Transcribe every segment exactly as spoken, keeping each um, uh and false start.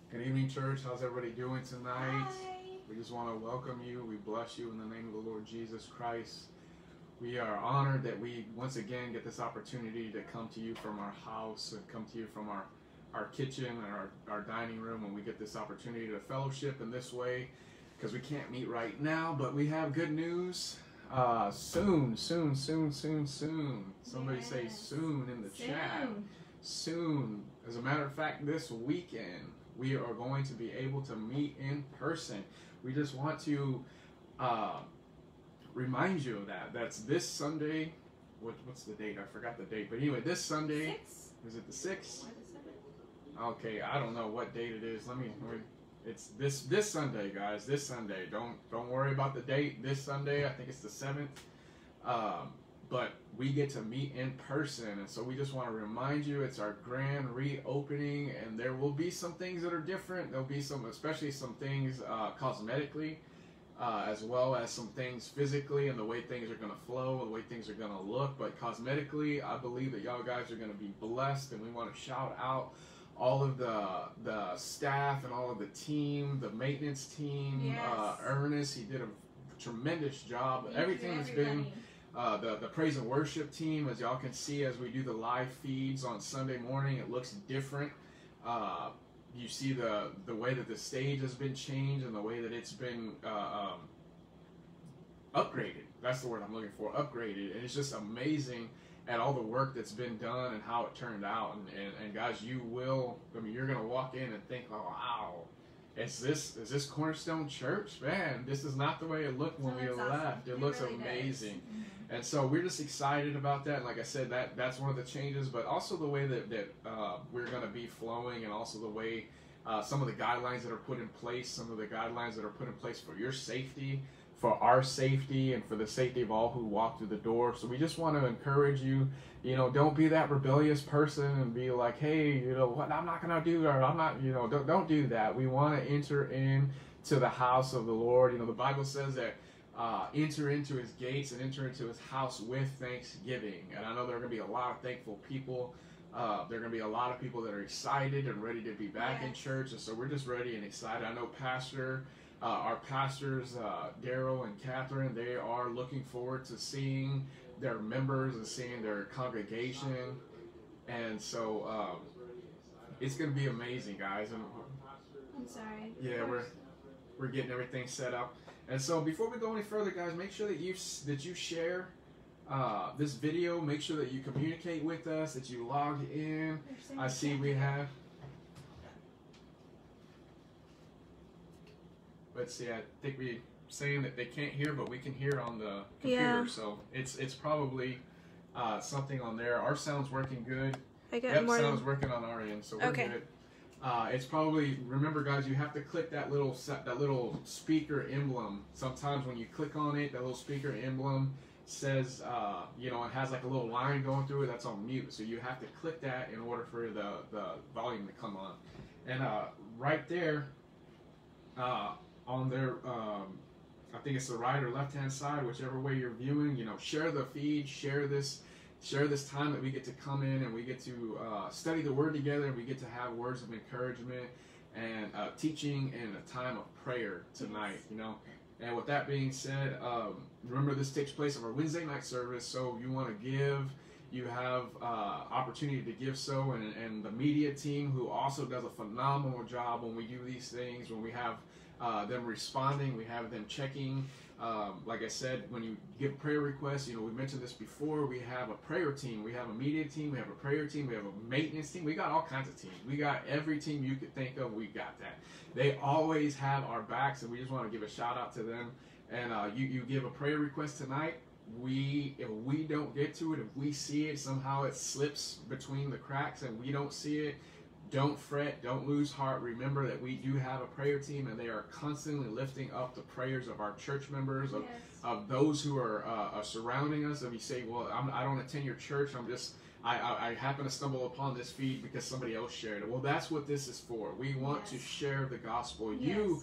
Good evening, church. How's everybody doing tonight? Hi. We just want to welcome you. We bless you in the name of the Lord Jesus Christ. We are honored that we once again get this opportunity to come to you from our house and come to you from our, our kitchen and our, our dining room, and we get this opportunity to fellowship in this way because we can't meet right now, but we have good news. Uh, soon, soon, soon, soon, soon. Somebody Yes. say soon in the Soon. chat. Soon. As a matter of fact, this weekend we are going to be able to meet in person. We just want to uh, remind you of that. That's this Sunday. What, what's the date? I forgot the date. But anyway, this Sunday. Six? Is it the sixth? Or the seventh? Okay, I don't know what date it is. Let me. Let me it's this this Sunday, guys. This Sunday. Don't don't worry about the date. This Sunday, I think it's the seventh. Um, but we get to meet in person, and so we just want to remind you it's our grand reopening, and there will be some things that are different. There'll be some, especially some things uh, cosmetically, uh, as well as some things physically, and the way things are going to flow, the way things are going to look. But cosmetically, I believe that y'all guys are going to be blessed, and we want to shout out all of the the staff and all of the team, the maintenance team. Yes. Uh, Ernest, he did a tremendous job. Thank Everything you, has been. everybody. Uh, the, the praise and worship team, as y'all can see as we do the live feeds on Sunday morning, it looks different. Uh, you see the the way that the stage has been changed and the way that it's been uh, um, upgraded. That's the word I'm looking for, upgraded. And it's just amazing at all the work that's been done and how it turned out. And, and, and guys, you will, I mean, you're going to walk in and think, oh, wow, is this is this Cornerstone Church? Man, this is not the way it looked when Oh, we that's awesome. left. It, It looks really does. amazing. Mhm. And so we're just excited about that. And like I said, that that's one of the changes, but also the way that, that uh, we're going to be flowing, and also the way uh, some of the guidelines that are put in place, some of the guidelines that are put in place for your safety, for our safety, and for the safety of all who walk through the door. So we just want to encourage you, you know, don't be that rebellious person and be like, hey, you know, what, I'm not going to do, or I'm not, you know, don't, don't do that. We want to enter in to the house of the Lord. You know, the Bible says that Uh, enter into his gates and enter into his house with thanksgiving. And I know there are going to be a lot of thankful people. Uh, there are going to be a lot of people that are excited and ready to be back Yes. in church. And so we're just ready and excited. I know Pastor, uh, our pastors, uh, Daryl and Catherine, they are looking forward to seeing their members and seeing their congregation. And so um, it's going to be amazing, guys. And I'm sorry. yeah, we're we're getting everything set up. And so before we go any further, guys, make sure that you that you share uh, this video. Make sure that you communicate with us, that you log in. They're saying I you see can't we hear. have. Let's see. I think we saying that they can't hear, but we can hear on the computer. Yeah. So it's it's probably uh, something on there. Our sound's working good. I got Yep, more. sound's working on our end, so we're Okay. good. Uh, it's probably, remember guys, you have to click that little set, that little speaker emblem. Sometimes when you click on it, that little speaker emblem says, uh, you know, it has like a little line going through it that's on mute. So you have to click that in order for the, the volume to come on. And uh, right there, uh, on their, um, I think it's the right or left hand side, whichever way you're viewing, you know, share the feed, share this. Share this time that we get to come in and we get to uh, study the Word together, and we get to have words of encouragement and uh, teaching and a time of prayer tonight, Yes. you know. And with that being said, um, remember this takes place on our Wednesday night service, so you want to give, you have uh, opportunity to give so, and, and the media team who also does a phenomenal job when we do these things, when we have uh, them responding, we have them checking. Um, like I said, when you give prayer requests, you know, we mentioned this before, we have a prayer team, we have a media team, we have a prayer team, we have a maintenance team, we got all kinds of teams. We got every team you could think of, we got that. They always have our backs, and we just want to give a shout out to them. And uh, you, you give a prayer request tonight, we, if we don't get to it, if we see it, somehow it slips between the cracks and we don't see it, don't fret, don't lose heart. Remember that we do have a prayer team, and they are constantly lifting up the prayers of our church members, of, Yes. of those who are, uh, are surrounding us. If you say, well, I'm, I don't attend your church, I'm just, I, I, I happen to stumble upon this feed because somebody else shared it. Well, that's what this is for. We want Yes. to share the gospel. You Yes.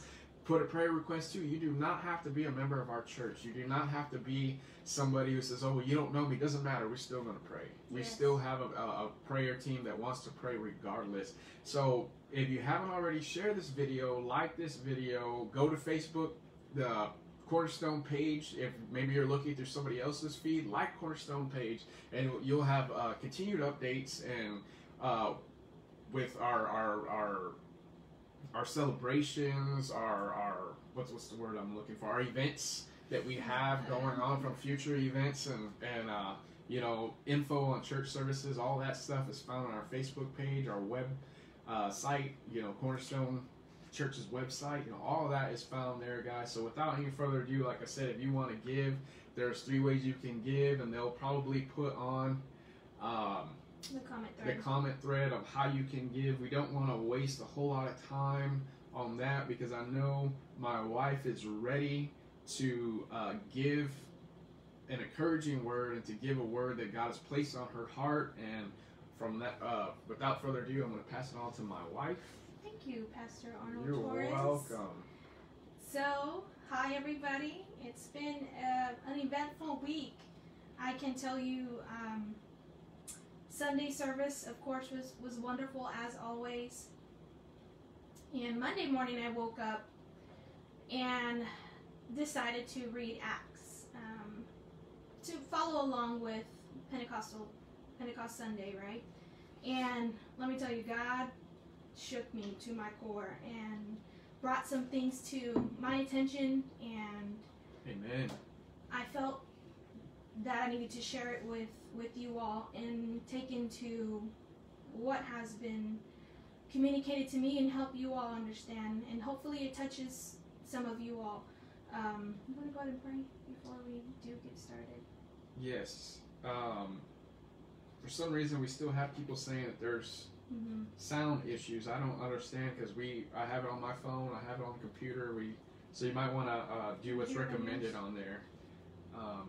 put a prayer request too. You do not have to be a member of our church. You do not have to be somebody who says, oh, well, you don't know me. Doesn't matter. We're still going to pray. We Yes. still have a, a, a prayer team that wants to pray regardless. So if you haven't already, share this video, like this video, go to Facebook, the Cornerstone page. If maybe you're looking through somebody else's feed, like Cornerstone page, and you'll have uh, continued updates and uh, with our our our our celebrations, our our what's what's the word I'm looking for? Our events that we have going on from future events and and uh, you know, info on church services. All that stuff is found on our Facebook page, our web uh, site. You know, Cornerstone Church's website. You know, all of that is found there, guys. So without any further ado, like I said, if you want to give, there's three ways you can give, and they'll probably put on um, The comment thread. the comment thread of how you can give. We don't want to waste a whole lot of time on that because I know my wife is ready to uh, give an encouraging word and to give a word that God has placed on her heart. And from that, uh, without further ado, I'm going to pass it on to my wife. Thank you, Pastor Arnold You're Torres. welcome. So, hi everybody. It's been uh, an eventful week. I can tell you, um, Sunday service, of course, was, was wonderful as always. And Monday morning I woke up and decided to read Acts um, to follow along with Pentecostal Pentecost Sunday, right? And let me tell you, God shook me to my core and brought some things to my attention, and Amen. I felt that I needed to share it with, with you all and take into what has been communicated to me and help you all understand, and hopefully it touches some of you all. Um, I'm going to go ahead and pray before we do get started. Yes. Um, for some reason, we still have people saying that there's Mm-hmm. sound issues. I don't understand because we I have it on my phone, I have it on the computer. We so you might want to uh, do what's Computer recommended menus. on there. Um,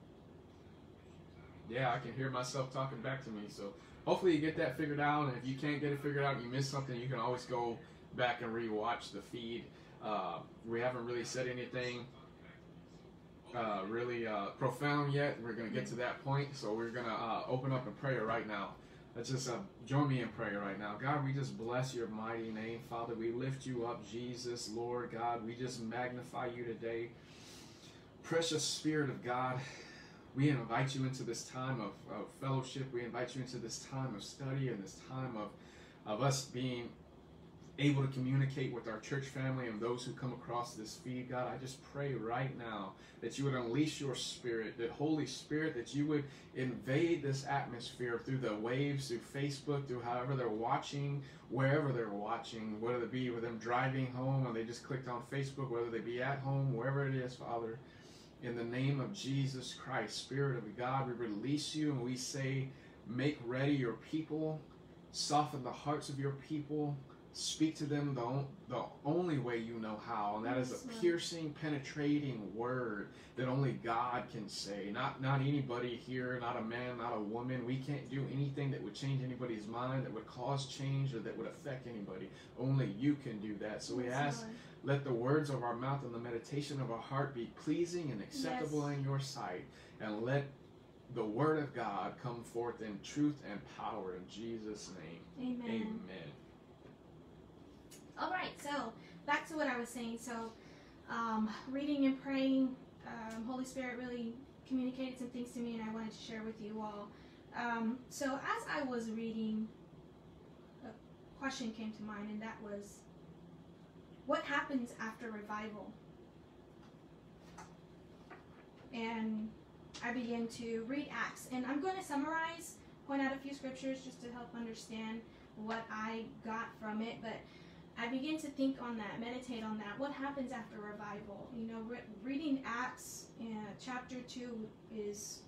yeah, I can hear myself talking back to me. So hopefully you get that figured out. And if you can't get it figured out, you miss something, you can always go back and re-watch the feed. Uh, we haven't really said anything uh, really uh, profound yet. We're going to get to that point. So we're going to uh, open up in prayer right now. Let's just uh, join me in prayer right now. God, we just bless your mighty name. Father, we lift you up, Jesus, Lord God. We just magnify you today. Precious Spirit of God, we invite you into this time of, of fellowship. We invite you into this time of study and this time of, of us being able to communicate with our church family and those who come across this feed. God, I just pray right now that you would unleash your Spirit, that Holy Spirit, that you would invade this atmosphere through the waves, through Facebook, through however they're watching, wherever they're watching, whether it be with them driving home and they just clicked on Facebook, whether they be at home, wherever it is, Father. In the name of Jesus Christ, Spirit of God, we release you and we say, make ready your people, soften the hearts of your people, speak to them the, on, the only way you know how, and that is a piercing, penetrating word that only God can say. Not not anybody here, not a man, not a woman. We can't do anything that would change anybody's mind, that would cause change, or that would affect anybody. Only you can do that. So we ask, let the words of our mouth and the meditation of our heart be pleasing and acceptable Yes. in your sight, and let the word of God come forth in truth and power in Jesus' name. Amen. Amen. All right, so back to what I was saying. So, um, reading and praying, um, Holy Spirit really communicated some things to me, and I wanted to share with you all. Um, so, as I was reading, a question came to mind, and that was, what happens after revival? And I began to read Acts, and I'm going to summarize, point out a few scriptures just to help understand what I got from it, but I began to think on that, meditate on that. What happens after revival? You know, re- reading Acts uh, chapter two is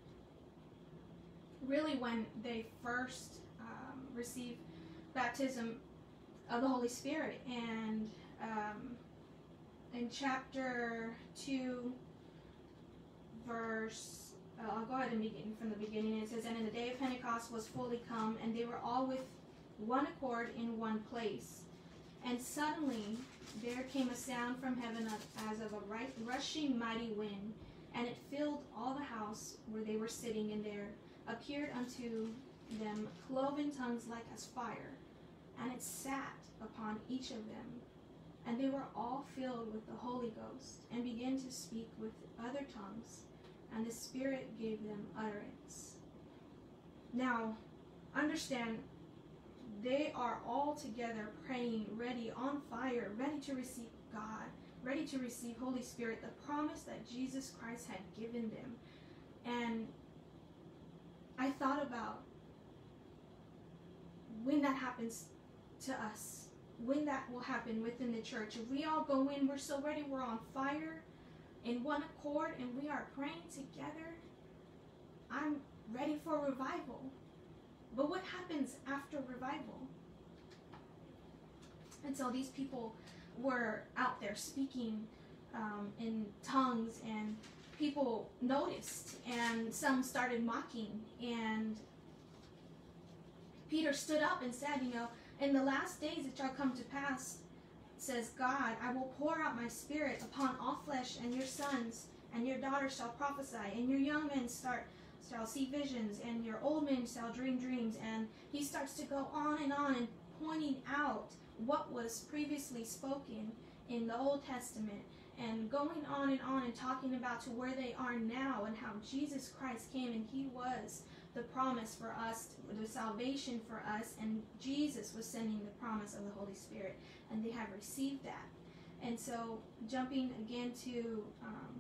really when they first um, receive baptism of the Holy Spirit. And um, in chapter two, verse, uh, I'll go ahead and begin from the beginning. It says, and in the day of Pentecost was fully come, and they were all with one accord in one place. And suddenly there came a sound from heaven as of a right, rushing mighty wind, and it filled all the house where they were sitting, and there appeared unto them cloven tongues like as fire, and it sat upon each of them. And they were all filled with the Holy Ghost, and began to speak with other tongues, and the Spirit gave them utterance. Now, understand, they are all together praying, ready, on fire, ready to receive God, ready to receive Holy Spirit, the promise that Jesus Christ had given them. And I thought about when that happens to us, when that will happen within the church. If we all go in, we're so ready, we're on fire, in one accord, and we are praying together, I'm ready for revival. But what happens after revival? And so these people were out there speaking um, in tongues, and people noticed, and some started mocking. And Peter stood up and said, you know, in the last days it shall come to pass, says God, I will pour out my Spirit upon all flesh, and your sons and your daughters shall prophesy, and your young men start shall see visions, and your old men shall dream dreams. And he starts to go on and on and pointing out what was previously spoken in the Old Testament, and going on and on and talking about to where they are now, and how Jesus Christ came and he was the promise for us, the salvation for us, and Jesus was sending the promise of the Holy Spirit, and they have received that. And so jumping again to um,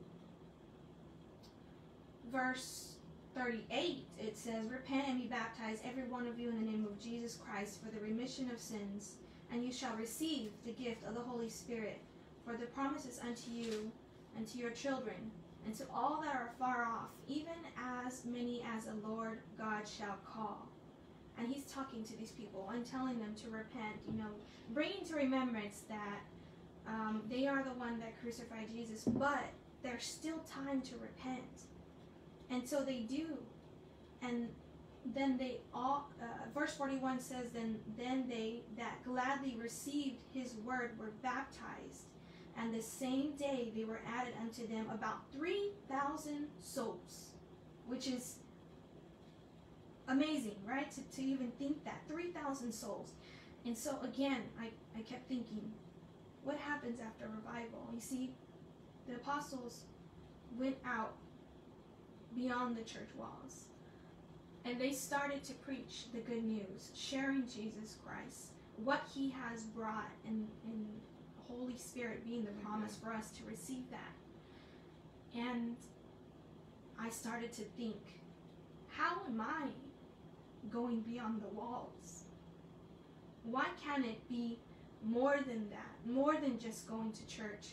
verse thirty-eight, it says, repent and be baptized, every one of you, in the name of Jesus Christ, for the remission of sins, and you shall receive the gift of the Holy Spirit. For the promise is unto you and to your children, and to all that are far off, even as many as the Lord God shall call. And he's talking to these people and telling them to repent, you know, bringing to remembrance that um, they are the one that crucified Jesus, but there's still time to repent. And so they do. And then they all, uh, verse forty-one says, then, then they that gladly received his word were baptized. And the same day they were added unto them about three thousand souls, which is amazing, right? To, to even think that, three thousand souls. And so again, I, I kept thinking, what happens after revival? You see, the apostles went out beyond the church walls, and they started to preach the good news, sharing Jesus Christ, what he has brought, and, and Holy Spirit being the promise for us to receive that. And I started to think, how am I going beyond the walls? Why can't it be more than that, more than just going to church?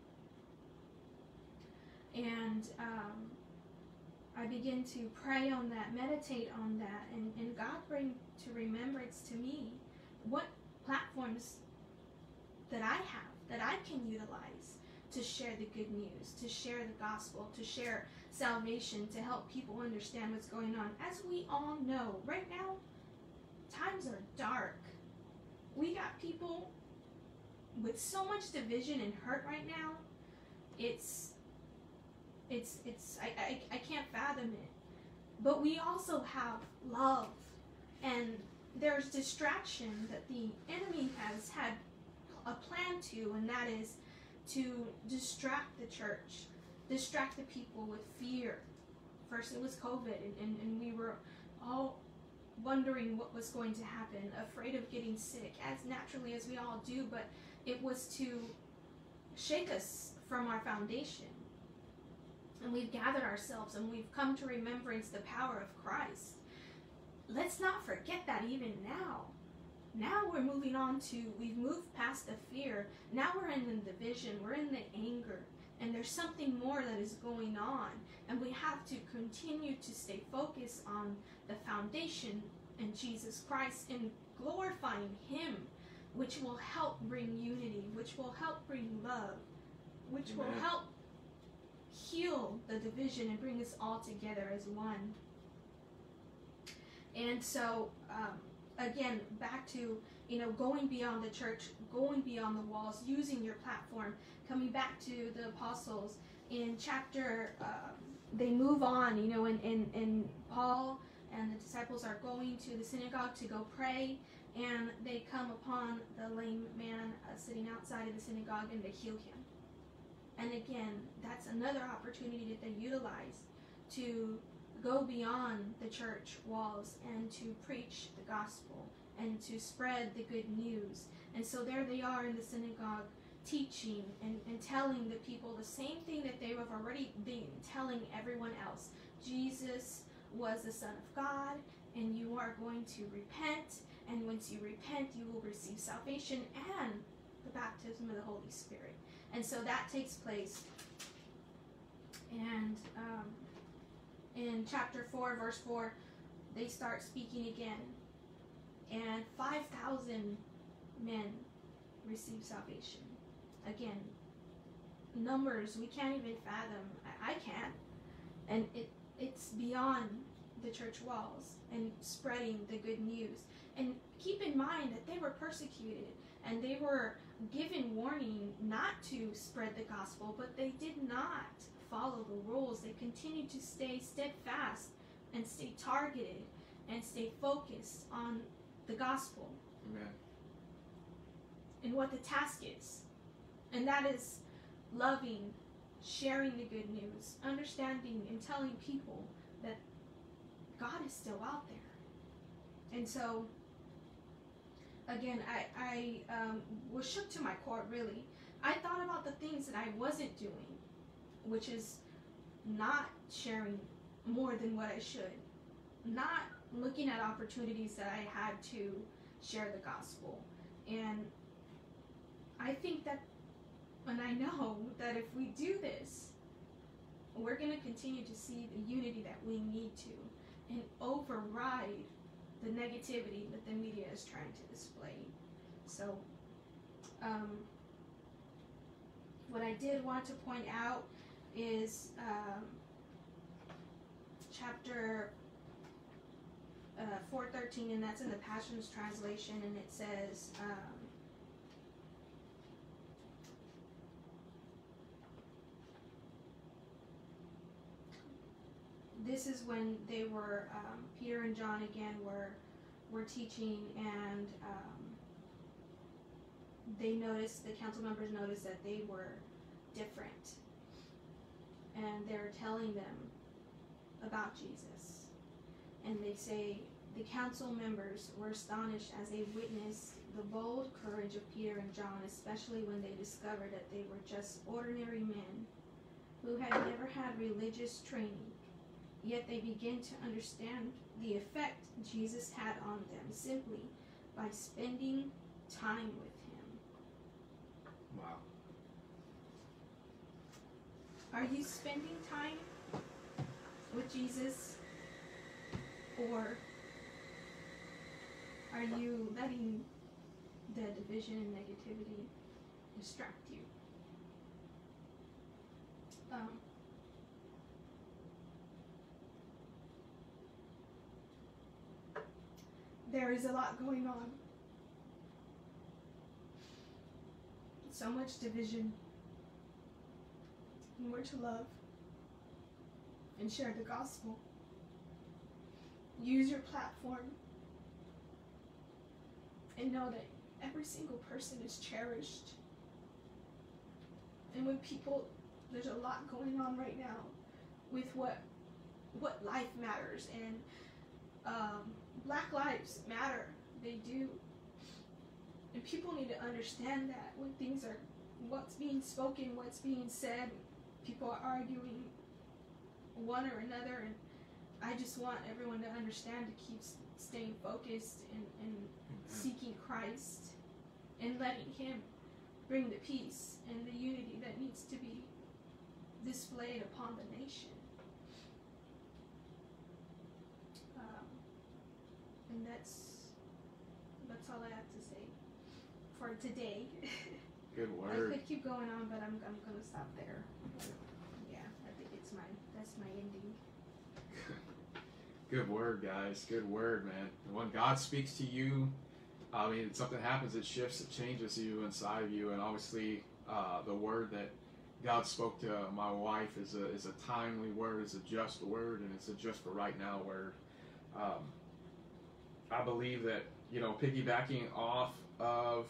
And um, I begin to pray on that, meditate on that, and, and God bring to remembrance to me what platforms that I have, that I can utilize to share the good news, to share the gospel, to share salvation, to help people understand what's going on. As we all know, right now, times are dark. We got people with so much division and hurt right now. It's, it's, it's, I, I, I can't fathom it. But we also have love, and there's distraction that the enemy has had a plan to, and that is to distract the church, distract the people with fear. First it was COVID, and, and, and we were all wondering what was going to happen, afraid of getting sick, as naturally as we all do, but it was to shake us from our foundation. And we've gathered ourselves, and we've come to remembrance the power of Christ. Let's not forget that even now. Now we're moving on to, we've moved past the fear. Now we're in the division, we're in the anger, and there's something more that is going on. And we have to continue to stay focused on the foundation in Jesus Christ and glorifying him, which will help bring unity, which will help bring love, which Amen. Will help heal the division and bring us all together as one. And so, um, again, back to, you know, going beyond the church, going beyond the walls, using your platform, coming back to the apostles in chapter, um, they move on, you know, and, and, and Paul and the disciples are going to the synagogue to go pray, and they come upon the lame man uh, sitting outside of the synagogue, and they heal him. And again, that's another opportunity that they utilize to go beyond the church walls and to preach the gospel and to spread the good news. And so there they are in the synagogue teaching and, and telling the people the same thing that they have already been telling everyone else. Jesus was the Son of God, and you are going to repent, and once you repent, you will receive salvation and the baptism of the Holy Spirit. And so that takes place. And um, in chapter four, verse four, they start speaking again. And five thousand men receive salvation. Again, numbers we can't even fathom. I, I can't. And it it's beyond the church walls and spreading the good news. And keep in mind that they were persecuted and they were given warning not to spread the gospel, but they did not follow the rules. They continued to stay steadfast and stay targeted and stay focused on the gospel. Amen. And what the task is. And that is loving, sharing the good news, understanding and telling people that God is still out there. And so, again, I, I um, was shook to my core, really. I thought about the things that I wasn't doing, which is not sharing more than what I should, not looking at opportunities that I had to share the gospel. And I think that, and I know that if we do this, we're going to continue to see the unity that we need to and override the negativity that the media is trying to display. So, um, what I did want to point out is um, chapter uh, four thirteen, and that's in the Passion's translation, and it says, um, this is when they were, um, Peter and John again were were teaching, and um, they noticed, the council members noticed that they were different. And they're telling them about Jesus. And they say, the council members were astonished as they witnessed the bold courage of Peter and John, especially when they discovered that they were just ordinary men who had never had religious training. Yet they begin to understand the effect Jesus had on them simply by spending time with him. Wow. Are you spending time with Jesus? Or are you letting the division and negativity distract you? Um, There is a lot going on. So much division. And we're to love and share the gospel. Use your platform and know that every single person is cherished. And when people, there's a lot going on right now with what what life matters, and um, Black lives matter. They do. And people need to understand that when things are, what's being spoken, what's being said, people are arguing one or another, and I just want everyone to understand to keep staying focused and, and seeking Christ and letting him bring the peace and the unity that needs to be displayed upon the nation. Um, and that's that's all I have to say for today. Good word. I could keep going on, but I'm I'm gonna stop there. But yeah, I think it's my that's my ending. Good word, guys. Good word, man. When God speaks to you, I mean, something happens, it shifts, it changes you inside of you. And obviously, uh, the word that God spoke to my wife is a, is a timely word, is a just word, and it's a just for right now word. Um, I believe that, you know, piggybacking off of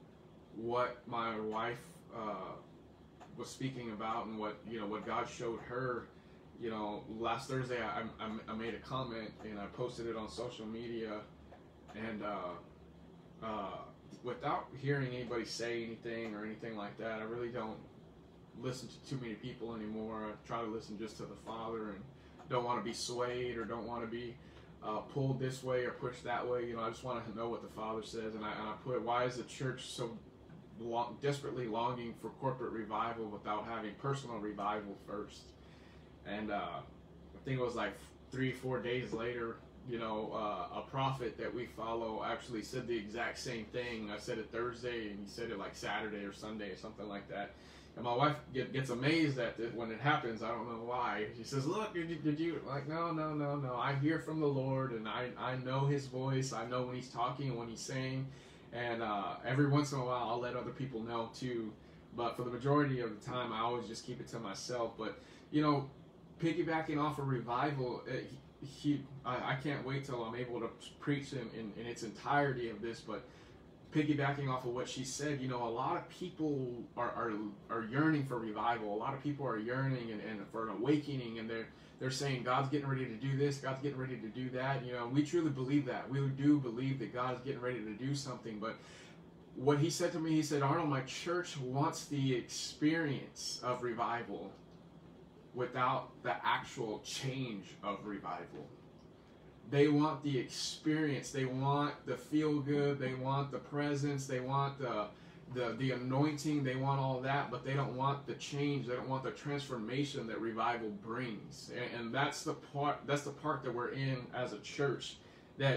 what my wife uh, was speaking about and what, you know, what God showed her, you know, last Thursday I, I, I made a comment and I posted it on social media, and uh, uh, without hearing anybody say anything or anything like that, I really don't listen to too many people anymore. I try to listen just to the Father and don't want to be swayed or don't want to be uh, pulled this way or pushed that way. You know, I just want to know what the Father says. And I, and I put, why is the church so long, desperately longing for corporate revival without having personal revival first? And uh, I think it was like three, four days later, you know, uh, a prophet that we follow actually said the exact same thing. I said it Thursday, and he said it like Saturday or Sunday or something like that. And my wife get, gets amazed at it when it happens. I don't know why. She says, look, did you, did you, like, no, no, no, no. I hear from the Lord, and I, I know his voice. I know when he's talking and when he's saying. And uh, every once in a while, I'll let other people know too. But for the majority of the time, I always just keep it to myself. But, you know, piggybacking off of revival, it, he, I, I can't wait till I'm able to preach in, in, in its entirety of this, but piggybacking off of what she said, you know, a lot of people are, are, are yearning for revival. A lot of people are yearning and, and for an awakening, and they're, they're saying, God's getting ready to do this, God's getting ready to do that. You know, we truly believe that. We do believe that God's getting ready to do something, but what he said to me, he said, Arnold, my church wants the experience of revival without the actual change of revival. They want the experience. They want the feel good. They want the presence. They want the, the the anointing. They want all that, but they don't want the change. They don't want the transformation that revival brings. And, and that's the part. That's the part that we're in as a church. That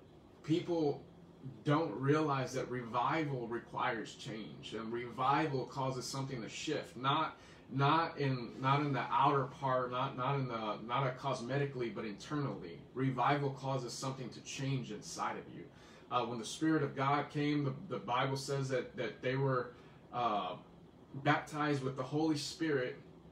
people don't realize that revival requires change, and revival causes something to shift. Not. Not in not in the outer part, not not in the not a cosmetically, but internally. Revival causes something to change inside of you. Uh, when the Spirit of God came, the, the Bible says that that they were uh, baptized with the Holy Spirit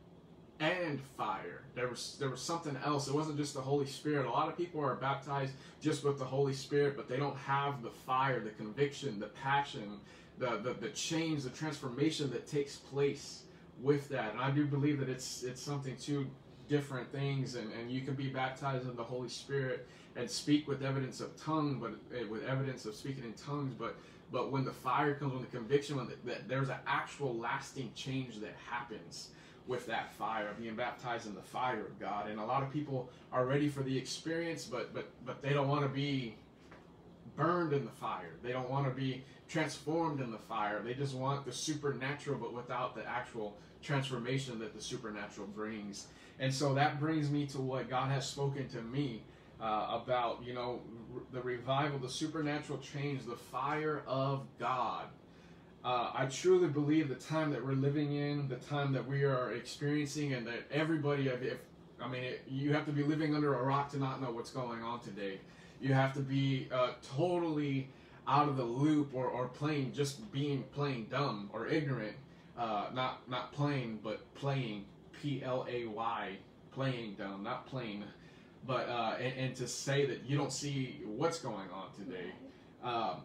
and fire. There was there was something else. It wasn't just the Holy Spirit. A lot of people are baptized just with the Holy Spirit, but they don't have the fire, the conviction, the passion, the the, the change, the transformation that takes place with that. And I do believe that it's it's something two different things, and, and you can be baptized in the Holy Spirit and speak with evidence of tongue, but uh, with evidence of speaking in tongues, but but when the fire comes, when the conviction, when the, that there's an actual lasting change that happens with that fire, being baptized in the fire of God. And a lot of people are ready for the experience, but but but they don't want to be burned in the fire. They don't want to be transformed in the fire. They just want the supernatural, but without the actual transformation that the supernatural brings. And so that brings me to what God has spoken to me uh, about, you know, r- the revival, the supernatural change, the fire of God. Uh, I truly believe the time that we're living in, the time that we are experiencing, and that everybody, if, I mean, it, you have to be living under a rock to not know what's going on today. You have to be uh, totally out of the loop, or, or playing, just being plain dumb or ignorant. Uh, not not plain, but playing, P L A Y, playing dumb, not plain. But, uh, and, and to say that you don't see what's going on today, um,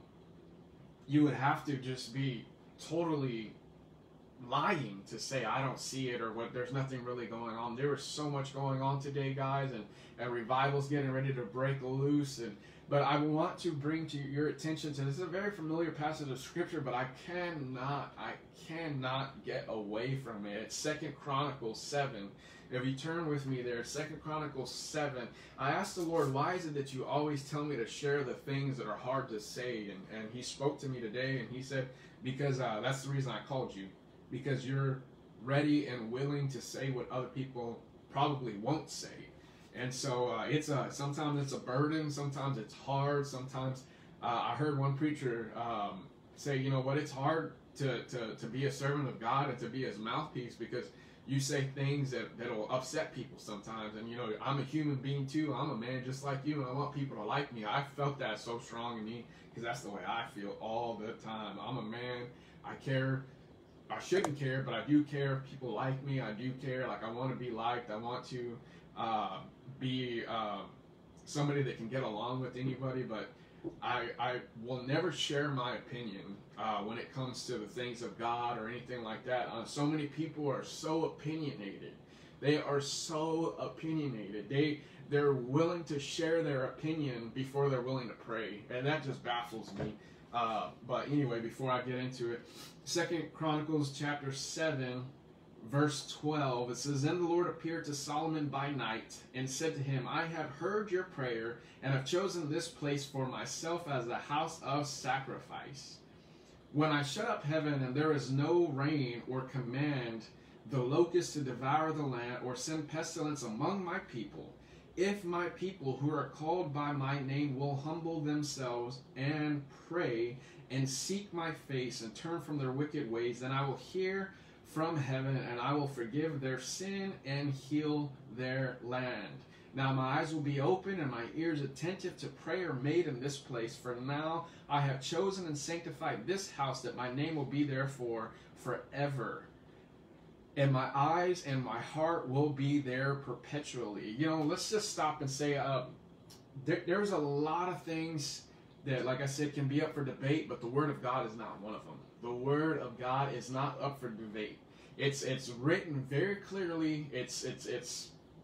you would have to just be totally lying to say I don't see it, or what, there's nothing really going on. There was so much going on today, guys, and, and revival's getting ready to break loose. And but I want to bring to your attention to this is a very familiar passage of scripture, but I cannot I cannot get away from it. It's Second Chronicles seven. If you turn with me there, Second Chronicles seven, I asked the Lord, why is it that you always tell me to share the things that are hard to say? And, and he spoke to me today, and he said, because uh, that's the reason I called you. Because you're ready and willing to say what other people probably won't say. And so uh, it's a, sometimes it's a burden, sometimes it's hard, sometimes uh, I heard one preacher um, say, you know what, it's hard to, to, to be a servant of God and to be his mouthpiece, because you say things that, that'll upset people sometimes. And, you know, I'm a human being too. I'm a man just like you, and I want people to like me. I felt that so strong in me because that's the way I feel all the time. I'm a man. I care. I shouldn't care, but I do care if people like me. I do care. Like, I want to be liked. I want to uh, be uh, somebody that can get along with anybody, but I, I will never share my opinion uh, when it comes to the things of God or anything like that. Uh, so many people are so opinionated. They are so opinionated. They, they're willing to share their opinion before they're willing to pray. And that just baffles me. Uh, but anyway, before I get into it, Second Chronicles chapter seven, verse twelve, it says, Then the Lord appeared to Solomon by night and said to him, I have heard your prayer and have chosen this place for myself as a house of sacrifice. When I shut up heaven and there is no rain, or command the locust to devour the land, or send pestilence among my people, if my people who are called by my name will humble themselves and pray and seek my face and turn from their wicked ways, then I will hear from heaven, and I will forgive their sin and heal their land. Now my eyes will be open and my ears attentive to prayer made in this place. For now I have chosen and sanctified this house, that my name will be there for forever. And my eyes and my heart will be there perpetually. You know, let's just stop and say, uh, there, there's a lot of things that, like I said, can be up for debate, but the Word of God is not one of them. The Word of God is not up for debate. It's it's written very clearly. It's it's it's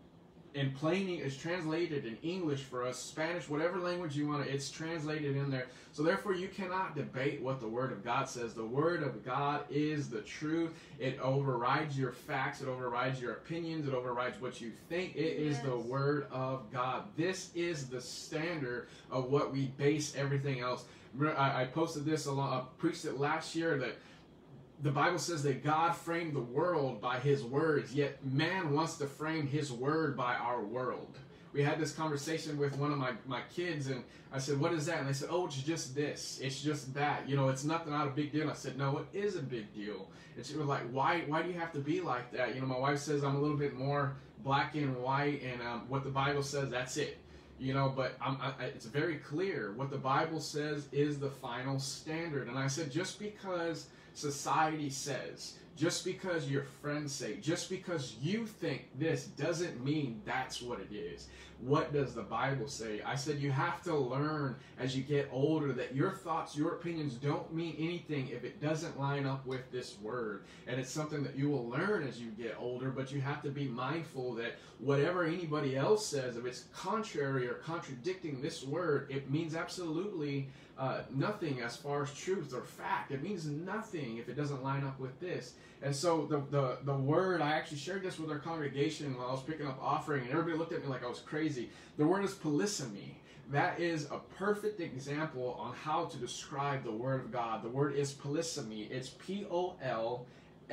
in plain. It's translated in English for us, Spanish, whatever language you want to. It's translated in there. So therefore, you cannot debate what the Word of God says. The Word of God is the truth. It overrides your facts. It overrides your opinions. It overrides what you think. It is Yes. the Word of God. This is the standard of what we base everything else. I, I posted this along. I preached it last year that the Bible says that God framed the world by His words, yet man wants to frame His word by our world. We had this conversation with one of my, my kids, and I said, what is that? And they said, oh, it's just this. It's just that. You know, it's nothing, not a big deal. And I said, no, it is a big deal. And she was like, why, why do you have to be like that? You know, my wife says I'm a little bit more black and white, and um, what the Bible says, that's it. You know, but I'm, I, it's very clear. What the Bible says is the final standard. And I said, just because society says, just because your friends say, just because you think this, doesn't mean that's what it is. What does the Bible say? I said you have to learn as you get older that your thoughts, your opinions don't mean anything if it doesn't line up with this word. And it's something that you will learn as you get older, but you have to be mindful that whatever anybody else says, if it's contrary or contradicting this word, it means absolutely uh, nothing as far as truth or fact. It means nothing if it doesn't line up with this. And so the, the, the word, I actually shared this with our congregation while I was picking up offering, and everybody looked at me like I was crazy. The word is polysemy. That is a perfect example on how to describe the Word of God. The word is polysemy. It's P O L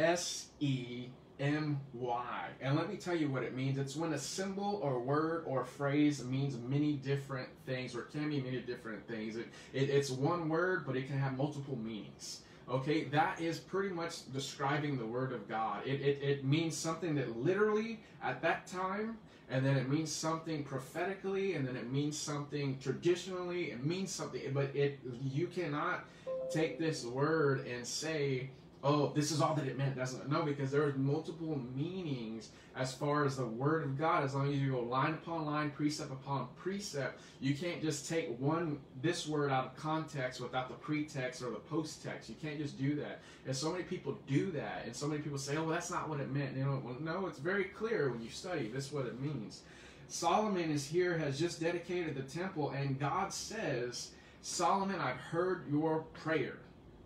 S E M Y. And let me tell you what it means. It's when a symbol or word or phrase means many different things, or can mean many different things. It, it, it's one word, but it can have multiple meanings. Okay, that is pretty much describing the Word of God. It, it, it means something that literally at that time, and then it means something prophetically, and then it means something traditionally. It means something, but it you cannot take this word and say, oh, this is all that it meant. Doesn't no, because there are multiple meanings as far as the Word of God. As long as you go line upon line, precept upon precept, you can't just take one this word out of context without the pretext or the post-text. You can't just do that. And so many people do that, and so many people say, oh, well, that's not what it meant. You know, well, no, it's very clear when you study. This is what it means. Solomon is here, has just dedicated the temple, and God says, Solomon, I've heard your prayer.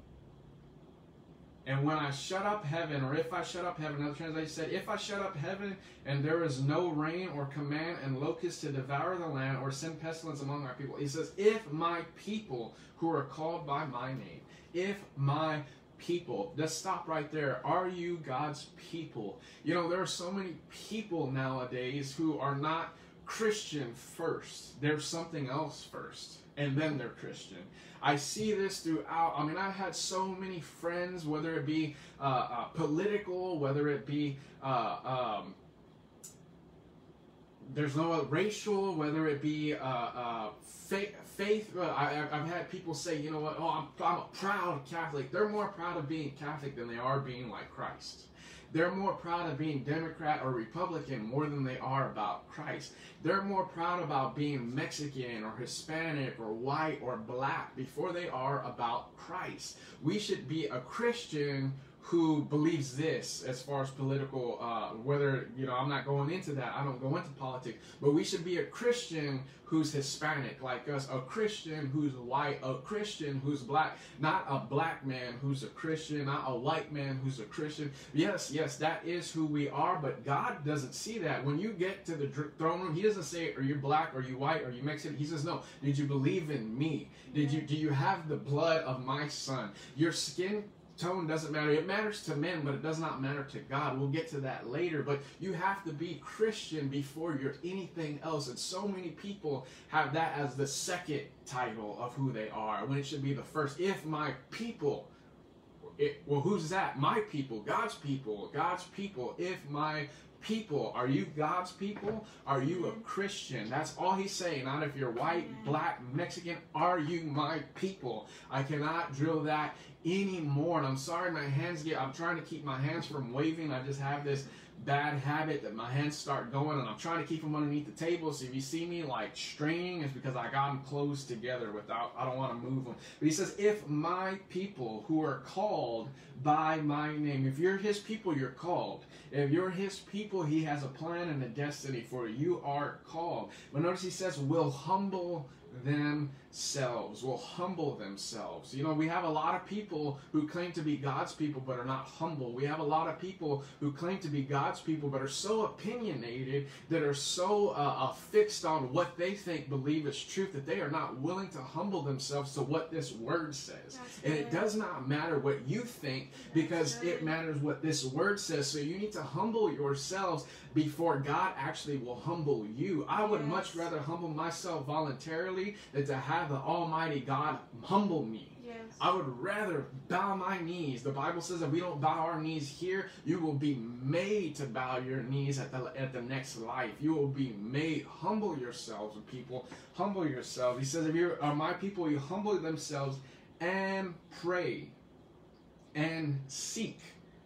And when I shut up heaven, or if I shut up heaven, another translation said, if I shut up heaven and there is no rain, or command and locusts to devour the land, or send pestilence among my people. He says, if my people who are called by my name, if my people, just stop right there. Are you God's people? You know, there are so many people nowadays who are not Christian first. There's something else first. and then they're Christian. I see this throughout. I mean, I've had so many friends, whether it be uh, uh, political, whether it be uh, um, there's no racial, whether it be uh, uh, faith. faith uh, I, I've had people say, you know what? Oh, I'm, I'm a proud Catholic. They're more proud of being Catholic than they are being like Christ. They're more proud of being Democrat or Republican more than they are about Christ. They're more proud about being Mexican or Hispanic or white or black before they are about Christ. We should be a Christian who believes this as far as political, uh, whether, you know, I'm not going into that. I don't go into politics. But we should be a Christian who's Hispanic like us, a Christian who's white, a Christian who's black, not a black man who's a Christian, not a white man who's a Christian. Yes, yes, that is who we are, but God doesn't see that. When you get to the throne room, he doesn't say, are you black, are you white, are you Mexican? He says, no, did you believe in me? Did you, do you have the blood of my son? Your skin tone doesn't matter. It matters to men, but it does not matter to God. We'll get to that later, but you have to be Christian before you're anything else, and so many people have that as the second title of who they are, when it should be the first. If my people, it, well, who's that? My people, God's people, God's people. If my people, are you God's people? Are you a Christian? That's all he's saying. Not if you're white, black, Mexican. Are you my people? I cannot drill that anymore. And I'm sorry my hands get, I'm trying to keep my hands from waving. I just have this bad habit that my hands start going, and I'm trying to keep them underneath the table. So if you see me like straining, it's because I got them closed together without, I don't want to move them. But he says, if my people who are called by my name, if you're his people, you're called. If you're his people, he has a plan and a destiny for you. You are called. But notice he says, will humble themselves, will humble themselves. You know, we have a lot of people who claim to be God's people but are not humble. We have a lot of people who claim to be God's people but are so opinionated, that are so uh, uh, fixed on what they think, believe is truth, that they are not willing to humble themselves to what this word says. That's and good. It does not matter what you think, because That's good. It matters what this word says. So you need to humble yourselves before God actually will humble you. I would Yes. much rather humble myself voluntarily than to have the Almighty God humble me. Yes. I would rather bow my knees. The Bible says if we don't bow our knees here, you will be made to bow your knees at the at the next life. You will be made. Humble yourselves, people. Humble yourselves. He says, if you are my people, you humble themselves and pray and seek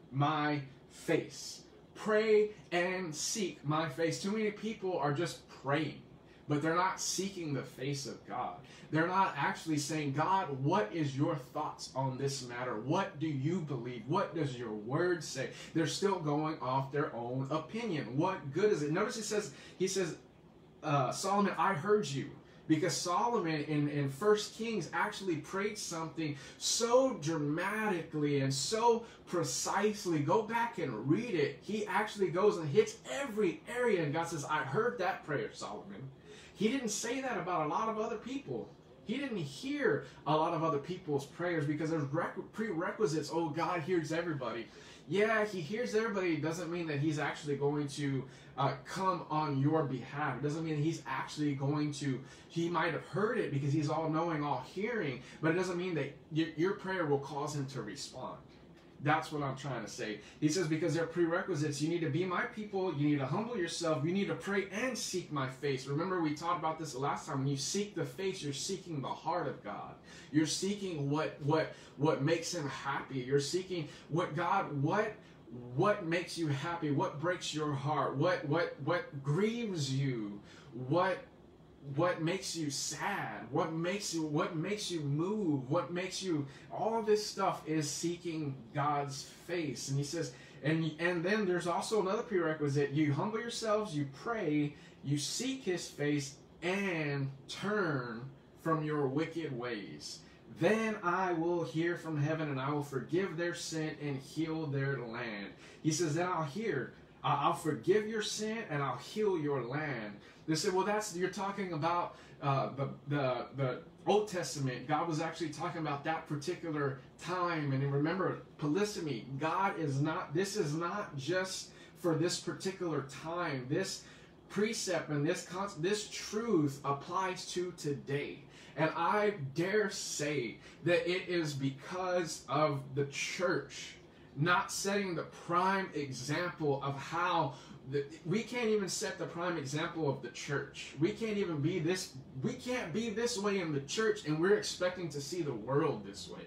my face. Pray and seek my face. Too many people are just praying, but they're not seeking the face of God. They're not actually saying, God, what is your thoughts on this matter? What do you believe? What does your word say? They're still going off their own opinion. What good is it? Notice he says, he says, uh, Solomon, I heard you. Because Solomon in, in First Kings actually prayed something so dramatically and so precisely. Go back and read it. He actually goes and hits every area, and God says, I heard that prayer, Solomon. He didn't say that about a lot of other people. He didn't hear a lot of other people's prayers because there's prerequisites. Oh, God hears everybody. Yeah, he hears everybody. It doesn't mean that he's actually going to uh, come on your behalf. It doesn't mean that he's actually going to, he might have heard it because he's all-knowing, all-hearing, but it doesn't mean that your, your prayer will cause him to respond. That's what I'm trying to say. He says, because there are prerequisites. You need to be my people. You need to humble yourself. You need to pray and seek my face. Remember, we talked about this last time. When you seek the face, you're seeking the heart of God. You're seeking what what what makes him happy. You're seeking what God, what what makes you happy? What breaks your heart? What what what grieves you? What what makes you sad? What makes you what makes you move? What makes you, all this stuff is seeking God's face. And he says, and and then there's also another prerequisite. You humble yourselves, you pray, you seek his face, and turn from your wicked ways. Then I will hear from heaven, and I will forgive their sin and heal their land. He says, then I'll hear, I'll forgive your sin and I'll heal your land. They said, well, that's, you're talking about uh, the, the, the Old Testament. God was actually talking about that particular time. And remember, polygamy, God is not, this is not just for this particular time. This precept and this, this truth applies to today. And I dare say that it is because of the church not setting the prime example of how the, we can't even set the prime example of the church. We can't even be this, we can't be this way in the church, and we're expecting to see the world this way.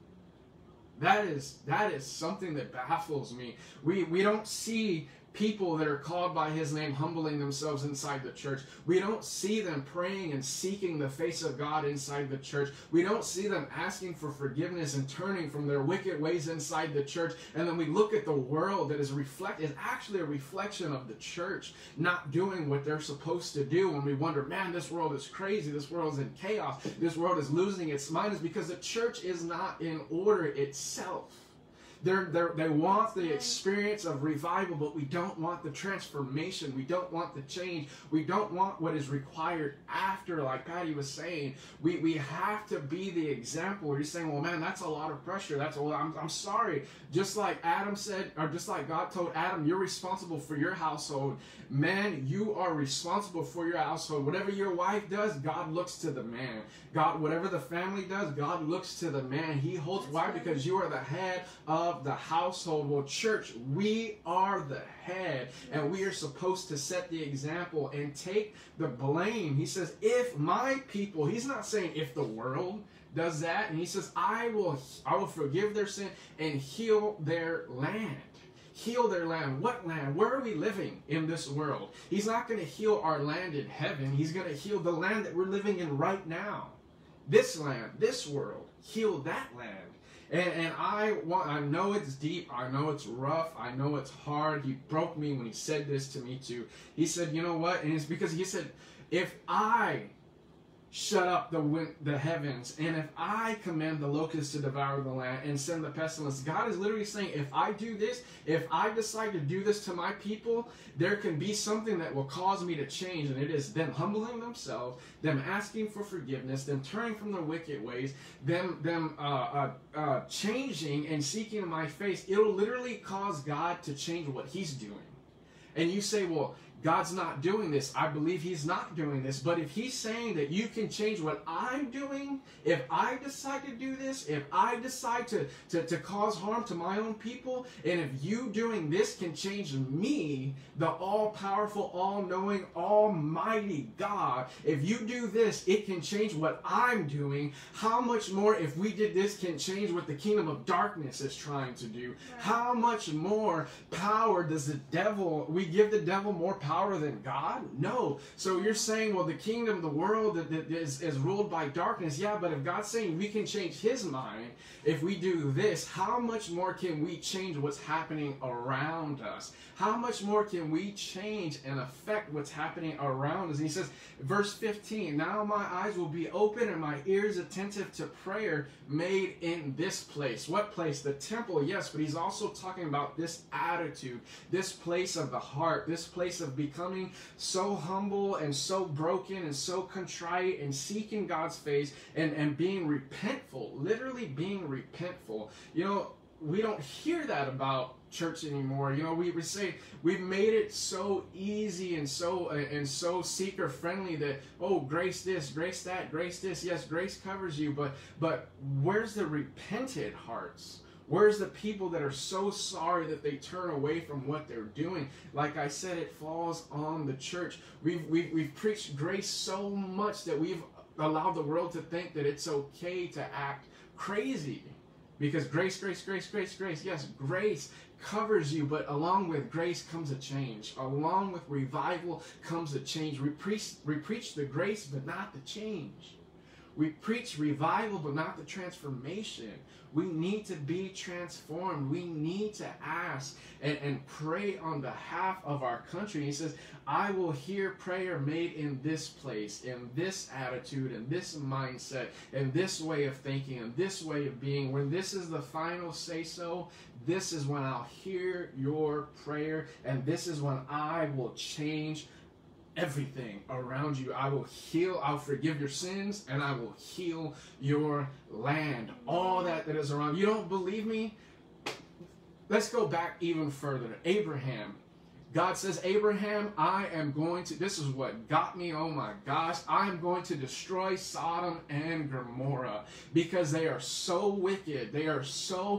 That is that is something that baffles me. We we don't see people that are called by his name humbling themselves inside the church. We don't see them praying and seeking the face of God inside the church. We don't see them asking for forgiveness and turning from their wicked ways inside the church. And then we look at the world that is reflect is actually a reflection of the church not doing what they're supposed to do. When we wonder, man, this world is crazy. This world is in chaos. This world is losing its mind. Is because the church is not in order itself. They're, they're, they want the experience of revival, but we don't want the transformation. We don't want the change. We don't want what is required after, like Patty was saying. We, we have to be the example. You're saying, well, man, that's a lot of pressure. That's well, I'm, I'm sorry. Just like Adam said, or just like God told Adam, you're responsible for your household. Man, you are responsible for your household. Whatever your wife does, God looks to the man. God, whatever the family does, God looks to the man. He holds. Why? Because you are the head of the household. Well, church, we are the head, and we are supposed to set the example and take the blame. He says, if my people, he's not saying if the world does that, and he says, I will, I will forgive their sin and heal their land. Heal their land. What land? Where are we living in this world? He's not going to heal our land in heaven. He's going to heal the land that we're living in right now. This land, this world. Heal that land. And, and I want, I know it's deep. I know it's rough. I know it's hard. He broke me when he said this to me too. He said, you know what? And it's because he said, if I shut up the wind, the heavens, and if I command the locusts to devour the land and send the pestilence, God is literally saying, if I do this, if I decide to do this to my people, there can be something that will cause me to change, and it is them humbling themselves, them asking for forgiveness, them turning from their wicked ways, them them uh, uh, uh, changing and seeking my face. It'll literally cause God to change what He's doing. And you say, well, God's not doing this. I believe He's not doing this. But if He's saying that you can change what I'm doing, if I decide to do this, if I decide to, to, to cause harm to my own people, and if you doing this can change me, the all-powerful, all-knowing, almighty God, if you do this, it can change what I'm doing, how much more if we did this can change what the kingdom of darkness is trying to do? Right. How much more power does the devil, we give the devil more power Power than God? No. So you're saying, well, the kingdom, the world that, that is, is ruled by darkness. Yeah, but if God's saying we can change His mind if we do this, how much more can we change what's happening around us? How much more can we change and affect what's happening around us? And he says, verse fifteen, now my eyes will be open and my ears attentive to prayer made in this place. What place? The temple, yes, but he's also talking about this attitude, this place of the heart, this place of becoming so humble and so broken and so contrite and seeking God's face and, and being repentful, literally being repentful. You know, we don't hear that about church anymore. You know, we, we say we've made it so easy and so uh, and so seeker friendly that, oh, grace this, grace that, grace this. Yes, grace covers you, but but where's the repentant hearts? Where's the people that are so sorry that they turn away from what they're doing? Like I said, it falls on the church. We've we've, we've preached grace so much that we've allowed the world to think that it's okay to act crazy. Because grace, grace, grace, grace, grace. Yes, grace covers you, but along with grace comes a change. Along with revival comes a change. We preach, we preach the grace, but not the change. We preach revival, but not the transformation. We need to be transformed. We need to ask and, and pray on behalf of our country. He says, I will hear prayer made in this place, in this attitude, in this mindset, in this way of thinking, in this way of being. When this is the final say-so, this is when I'll hear your prayer, and this is when I will change everything around you. I will heal, I'll forgive your sins, and I will heal your land. All that that is around. You don't believe me? Let's go back even further. Abraham. God says, Abraham, I am going to, this is what got me, oh my gosh, I am going to destroy Sodom and Gomorrah because they are so wicked. They are so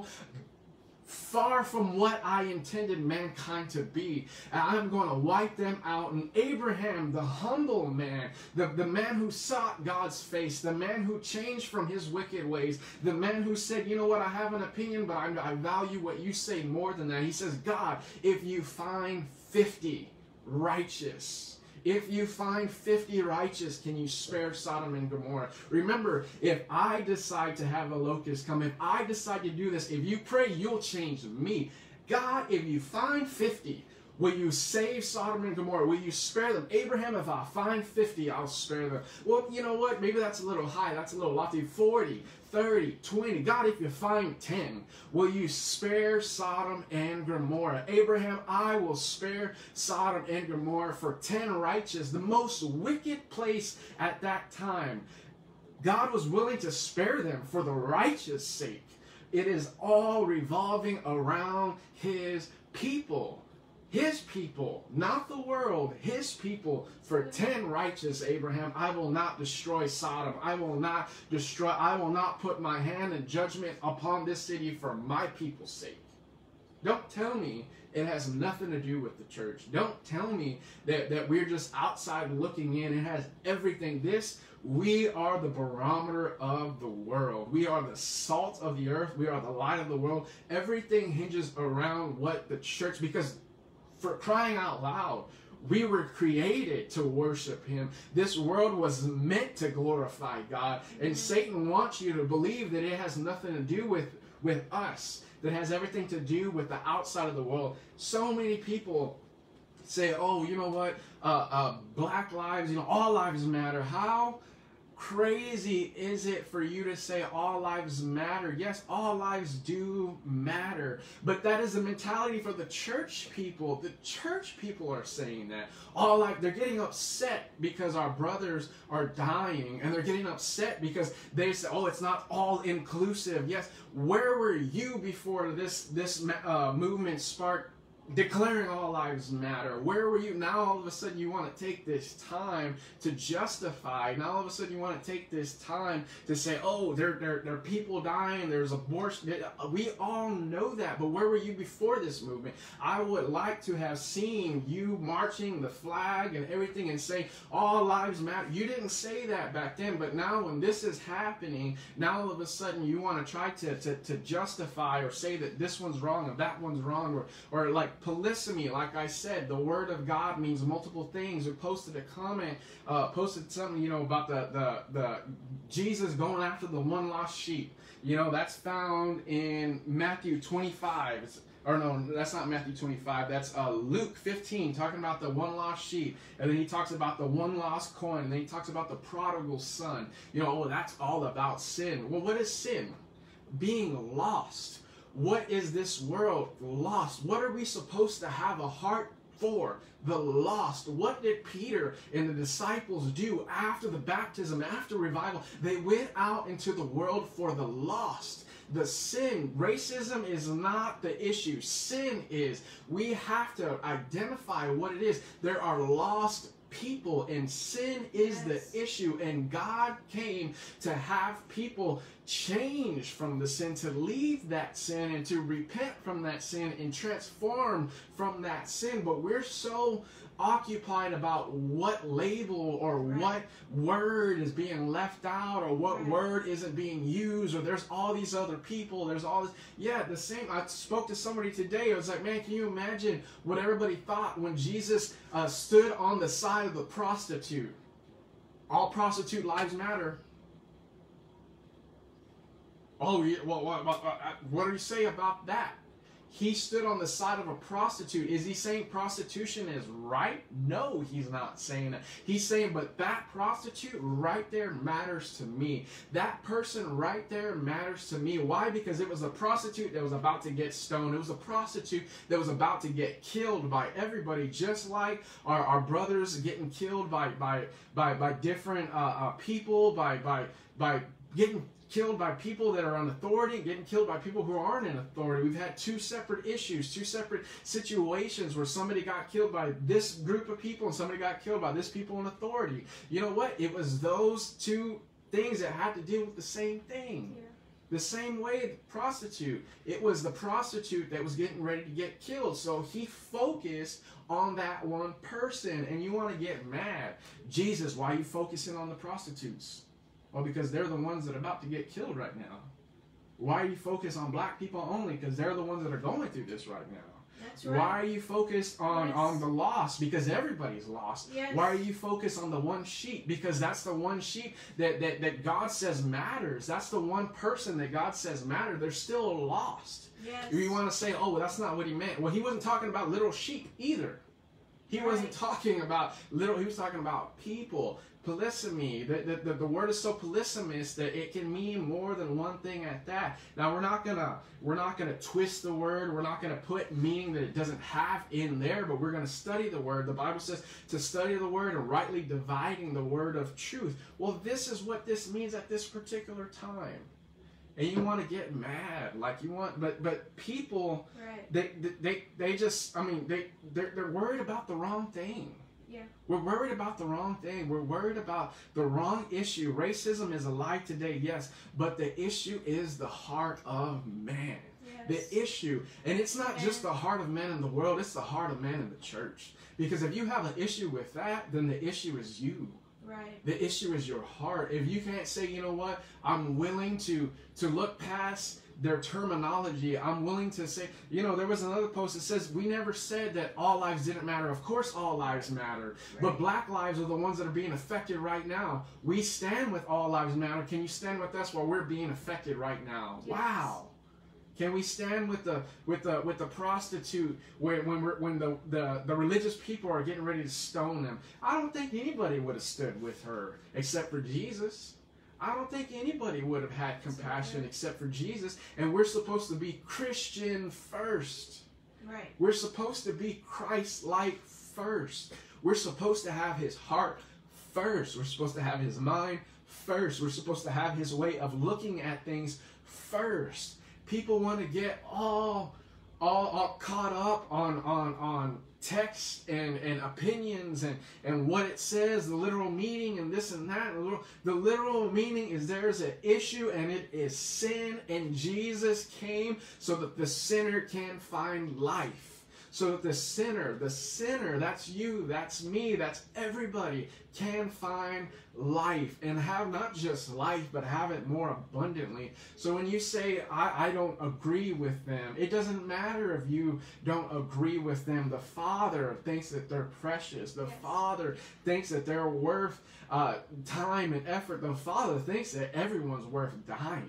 far from what I intended mankind to be. And I'm going to wipe them out. And Abraham, the humble man, the, the man who sought God's face, the man who changed from his wicked ways, the man who said, you know what, I have an opinion, but I, I value what you say more than that. He says, God, if you find fifty righteous, if you find fifty righteous, can you spare Sodom and Gomorrah? Remember, if I decide to have a locust come, if I decide to do this, if you pray, you'll change me. God, if you find fifty, will you save Sodom and Gomorrah? Will you spare them? Abraham, if I find fifty, I'll spare them. Well, you know what? Maybe that's a little high. That's a little lofty. forty, thirty, twenty. God, if you find ten, will you spare Sodom and Gomorrah? Abraham, I will spare Sodom and Gomorrah for ten righteous, the most wicked place at that time. God was willing to spare them for the righteous sake. It is all revolving around his people. His people, not the world, his people. For ten righteous, Abraham, I will not destroy Sodom. I will not destroy, I will not put my hand in judgment upon this city for my people's sake. Don't tell me it has nothing to do with the church. Don't tell me that, that we're just outside looking in. It has everything. This, we are the barometer of the world. We are the salt of the earth. We are the light of the world. Everything hinges around what the church, because for crying out loud, we were created to worship him. This world was meant to glorify God. And Satan wants you to believe that it has nothing to do with, with us. That has everything to do with the outside of the world. So many people say, oh, you know what, uh, uh, black lives, you know, all lives matter. How crazy is it for you to say all lives matter? Yes, all lives do matter. But that is the mentality for the church people. The church people are saying that. All life, they're getting upset because our brothers are dying. And they're getting upset because they say, oh, it's not all inclusive. Yes, where were you before this, this uh, movement sparked declaring all lives matter? Where were you? Now all of a sudden you want to take this time to justify. Now all of a sudden you want to take this time to say, oh, there, there, there are people dying, there's abortion. We all know that, but where were you before this movement? I would like to have seen you marching the flag and everything and saying all lives matter. You didn't say that back then, but now when this is happening, now all of a sudden you want to try to, to, to justify or say that this one's wrong or that one's wrong, or, or like polygamy. Like I said, the word of God means multiple things. We posted a comment, uh, posted something, you know, about the, the, the Jesus going after the one lost sheep. You know, that's found in Matthew twenty-five. It's, or no, that's not Matthew twenty-five. That's uh, Luke fifteen, talking about the one lost sheep. And then he talks about the one lost coin. And then he talks about the prodigal son. You know, oh, that's all about sin. Well, what is sin? Being lost. What is this world? Lost. What are we supposed to have a heart for? The lost. What did Peter and the disciples do after the baptism, after revival? They went out into the world for the lost. The sin, racism is not the issue. Sin is. We have to identify what it is. There are lost people, and sin is yes. the issue, and God came to have people change from the sin, to leave that sin and to repent from that sin and transform from that sin. But we're so occupied about what label or right. what word is being left out, or what right. word isn't being used, or there's all these other people, there's all this. Yeah, the same. I spoke to somebody today. I was like, man, can you imagine what everybody thought when Jesus uh, stood on the side of the prostitute? All prostitute lives matter. Oh, yeah, well, what, what, what do you say about that? He stood on the side of a prostitute. Is he saying prostitution is right? No, he's not saying that. He's saying, but that prostitute right there matters to me. That person right there matters to me. Why? Because it was a prostitute that was about to get stoned. It was a prostitute that was about to get killed by everybody, just like our, our brothers getting killed by by by, by different uh, uh, people, by by by getting killed by people that are on authority, getting killed by people who aren't in authority. We've had two separate issues, two separate situations where somebody got killed by this group of people and somebody got killed by this people in authority. You know what? It was those two things that had to deal with the same thing. Yeah. The same way the prostitute. It was the prostitute that was getting ready to get killed. So he focused on that one person. And you want to get mad. Jesus, why are you focusing on the prostitutes? Well, because they're the ones that are about to get killed right now. Why are you focused on black people only? Because they're the ones that are going through this right now. That's right. Why are you focused on, Yes. on the lost? Because everybody's lost. Yes. Why are you focused on the one sheep? Because that's the one sheep that, that, that God says matters. That's the one person that God says matters. They're still lost. Yes. You want to say, oh, well, that's not what he meant. Well, he wasn't talking about little sheep either. He Right. wasn't talking about little, he was talking about people. Polysemy. The, the, the, the word is so polysemous that it can mean more than one thing at that. Now we're not gonna we're not gonna twist the word. We're not gonna put meaning that it doesn't have in there, but we're gonna study the word. The Bible says to study the word and rightly dividing the word of truth. Well, this is what this means at this particular time. And you want to get mad, like you want, but but people, Right. they they they just, I mean, they they're, they're worried about the wrong thing. Yeah. We're worried about the wrong thing. We're worried about the wrong issue. Racism is alive today, yes, but the issue is the heart of man. Yes. The issue, and it's not just Amen. the heart of man in the world, it's the heart of man in the church. Because if you have an issue with that, then the issue is you. Right. The issue is your heart. If you can't say, you know what, I'm willing to to look past their terminology. I'm willing to say, you know, there was another post that says, we never said that all lives didn't matter. Of course all lives matter. Right. But black lives are the ones that are being affected right now. We stand with all lives matter. Can you stand with us while we're being affected right now? Yes. Wow. Can we stand with the with the with the prostitute when when we're, when the, the the religious people are getting ready to stone them? I don't think anybody would have stood with her except for Jesus. I don't think anybody would have had compassion except for Jesus. And we're supposed to be Christian first. Right. We're supposed to be Christ-like first. We're supposed to have his heart first. We're supposed to have his mind first. We're supposed to have his way of looking at things first. People want to get all, all, all caught up on, on, on text and, and opinions and, and what it says, the literal meaning and this and that. The literal, the literal meaning is there's an issue and it is sin, and Jesus came so that the sinner can find life. So that the sinner, the sinner, that's you, that's me, that's everybody, can find life and have not just life, but have it more abundantly. So when you say, I, I don't agree with them, it doesn't matter if you don't agree with them. The Father thinks that they're precious. The Yes. Father thinks that they're worth uh, time and effort. The Father thinks that everyone's worth dying.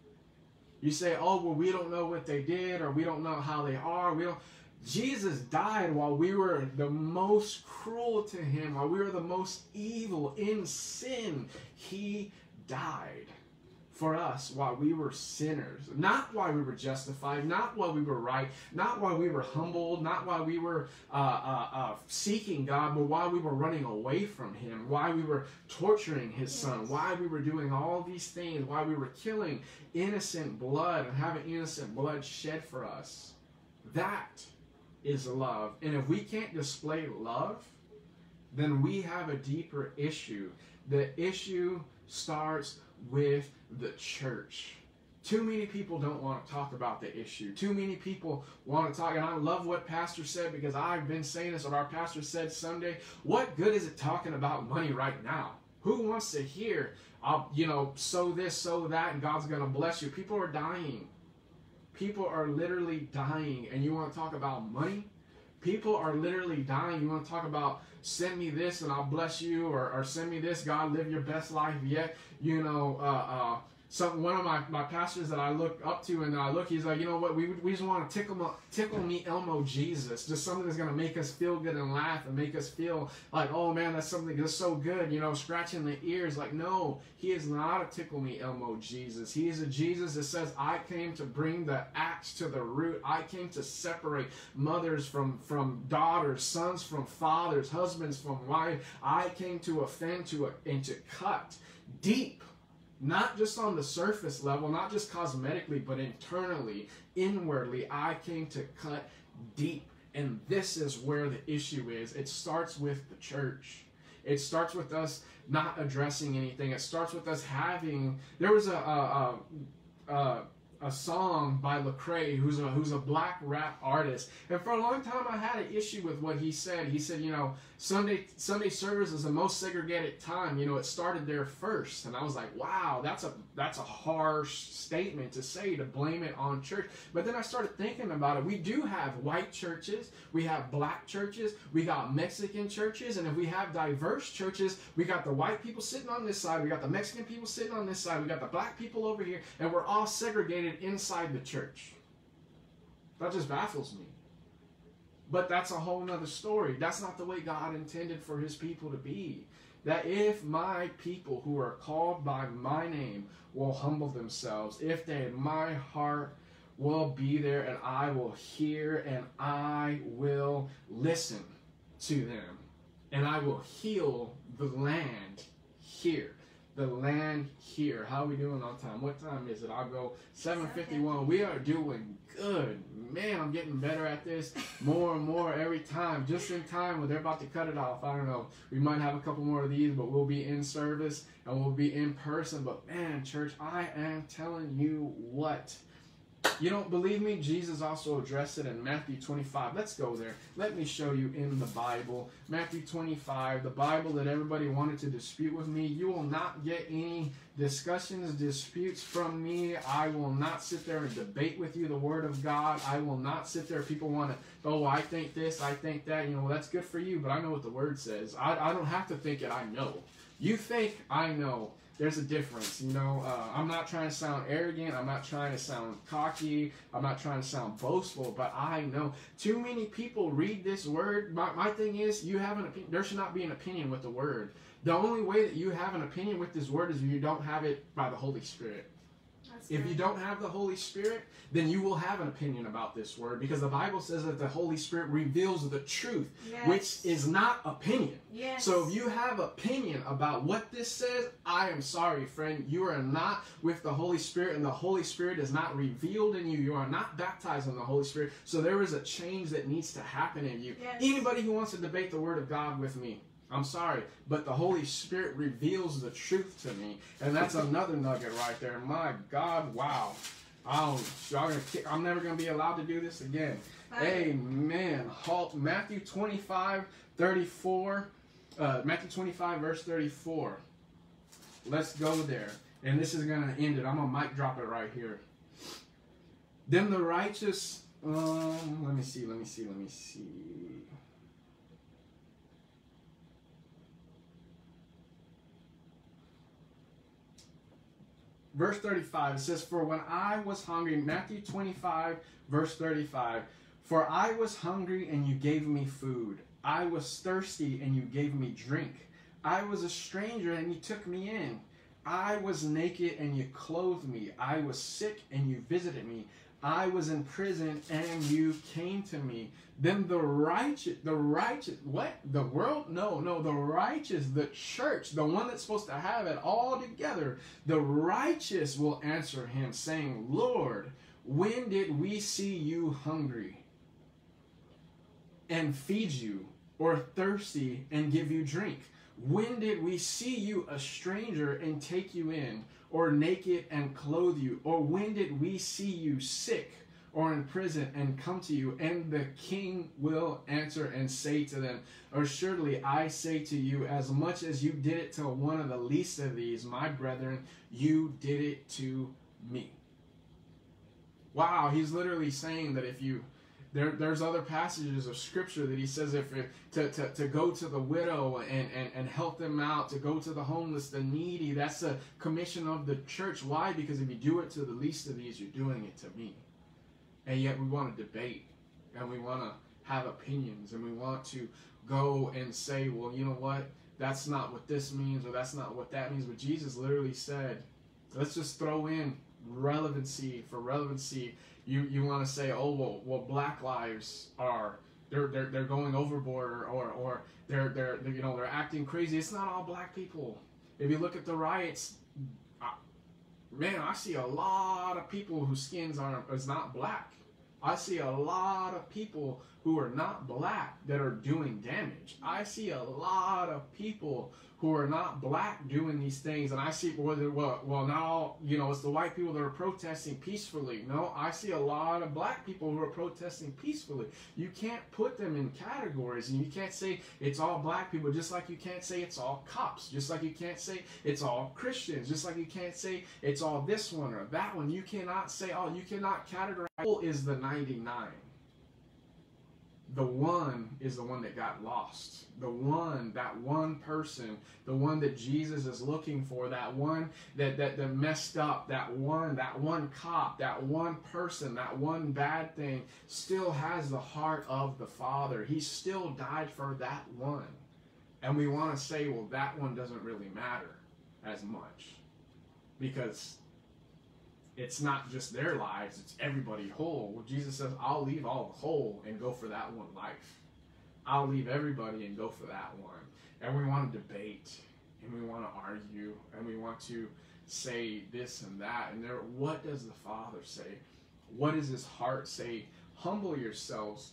You say, oh, well, we don't know what they did, or we don't know how they are. We don't. Jesus died while we were the most cruel to him, while we were the most evil in sin. He died for us while we were sinners. Not while we were justified, not while we were right, not while we were humbled, not while we were uh, uh, uh, seeking God, but while we were running away from him, while we were torturing his Yes. son, why we were doing all these things, why we were killing innocent blood and having innocent blood shed for us. That is love. And if we can't display love, then we have a deeper issue. The issue starts with the church. Too many people don't want to talk about the issue. Too many people want to talk, and I love what Pastor said, because I've been saying this, or our pastor said Sunday, what good is it talking about money right now? Who wants to hear, I'll, you know, sow this, sow that, and God's going to bless you? People are dying. People are literally dying, and you want to talk about money? People are literally dying. You want to talk about, send me this and I'll bless you, or, or send me this, God, live your best life yet. You know, uh, uh, some one of my, my pastors that I look up to, and I look, he's like, you know what, we we just want to tickle, tickle me Elmo Jesus. Just something that's going to make us feel good and laugh and make us feel like, oh man, that's something that's so good, you know, scratching the ears. Like, no, he is not a tickle me Elmo Jesus. He is a Jesus that says, I came to bring the axe to the root. I came to separate mothers from, from daughters, sons from fathers, husbands from wives. I came to offend to and to cut deep Not just on the surface level, not just cosmetically, but internally, inwardly. I came to cut deep. And this is where the issue is. It starts with the church. It starts with us not addressing anything. It starts with us having... There was a... a, a, a a song by Lecrae, who's a who's a black rap artist, and for a long time I had an issue with what he said. He said, you know, Sunday Sunday service is the most segregated time. You know, it started there first, and I was like, wow, that's a that's a harsh statement to say, to blame it on church. But then I started thinking about it. We do have white churches, we have black churches, we got Mexican churches, and if we have diverse churches, we got the white people sitting on this side, we got the Mexican people sitting on this side, we got the black people over here, and we're all segregated inside the church. That just baffles me. But that's a whole nother story. That's not the way God intended for his people to be. That if my people who are called by my name will humble themselves, if they, my heart will be there, and I will hear, and I will listen to them, and I will heal the land here. The land here. How are we doing on time? What time is it? I'll go seven fifty-one. We are doing good. Man, I'm getting better at this more and more every time. Just in time when they're about to cut it off. I don't know. We might have a couple more of these, but we'll be in service and we'll be in person. But man, church, I am telling you what. You don't believe me? Jesus also addressed it in Matthew twenty-five. Let's go there. Let me show you in the Bible. Matthew twenty-five, the Bible that everybody wanted to dispute with me. You will not get any discussions, disputes from me. I will not sit there and debate with you the Word of God. I will not sit there. People want to, oh, I think this, I think that. You know, well, that's good for you, but I know what the Word says. I, I don't have to think it. I know. You think I know. There's a difference, you know. Uh, I'm not trying to sound arrogant. I'm not trying to sound cocky. I'm not trying to sound boastful. But I know too many people read this word. My, my thing is, you have an opinion. There should not be an opinion with the word. The only way that you have an opinion with this word is if you don't have it by the Holy Spirit. That's if right. You don't have the Holy Spirit, then you will have an opinion about this word, because the Bible says that the Holy Spirit reveals the truth, yes. Which is not opinion. Yes. So if you have opinion about what this says, I am sorry, friend. You are not with the Holy Spirit, and the Holy Spirit is not revealed in you. You are not baptized in the Holy Spirit. So there is a change that needs to happen in you. Yes. Anybody who wants to debate the Word of God with me, I'm sorry, but the Holy Spirit reveals the truth to me, and that's another nugget right there. My God, wow. Oh, y'all gonna kick, I'm never going to be allowed to do this again. Bye. Amen. Halt. Matthew twenty-five, thirty-four. Uh, Matthew twenty-five, verse thirty-four. Let's go there. And this is going to end it. I'm going to mic drop it right here. Then the righteous... Um, let me see, let me see, let me see... Verse thirty-five, it says, for when I was hungry, Matthew twenty-five, verse thirty-five, for I was hungry and you gave me food. I was thirsty and you gave me drink. I was a stranger and you took me in. I was naked and you clothed me. I was sick and you visited me. I was in prison and you came to me. Then the righteous, the righteous, what? The world? No, no, the righteous, the church, the one that's supposed to have it all together, the righteous will answer him saying, Lord, when did we see you hungry and feed you, or thirsty and give you drink? When did we see you a stranger and take you in, or naked and clothe you? Or when did we see you sick or in prison and come to you? And the king will answer and say to them, assuredly I say to you, as much as you did it to one of the least of these, my brethren, you did it to me. Wow, he's literally saying that if you... There, there's other passages of scripture that he says if it, to, to, to go to the widow and, and, and help them out, to go to the homeless, the needy. That's a commission of the church. Why? Because if you do it to the least of these, you're doing it to me. And yet we want to debate, and we want to have opinions, and we want to go and say, well, you know what? That's not what this means, or that's not what that means. But Jesus literally said, let's just throw in relevancy for relevancy. You you want to say, oh well, well black lives are they're they're they're going overboard, or or, or they're, they're they're you know they're acting crazy. It's not all black people. If you look at the riots, man, I see a lot of people whose skins are is not black. I see a lot of people who are not black that are doing damage. I see a lot of people who are not black doing these things, and I see, well, well, well not all, you know, it's the white people that are protesting peacefully. No, I see a lot of black people who are protesting peacefully. You can't put them in categories, and you can't say it's all black people, just like you can't say it's all cops, just like you can't say it's all Christians, just like you can't say it's all this one or that one. You cannot say, oh, you cannot categorize. Who is the ninety-nine? The one is the one that got lost. The one, that one person, the one that Jesus is looking for, that one that, that, that messed up, that one, that one cop, that one person, that one bad thing still has the heart of the Father. He still died for that one. And we want to say, well, that one doesn't really matter as much, because it's not just their lives, it's everybody whole. Well, Jesus says, I'll leave all the whole and go for that one life. I'll leave everybody and go for that one. And we want to debate, and we want to argue, and we want to say this and that. And there, what does the Father say? What does his heart say? Humble yourselves.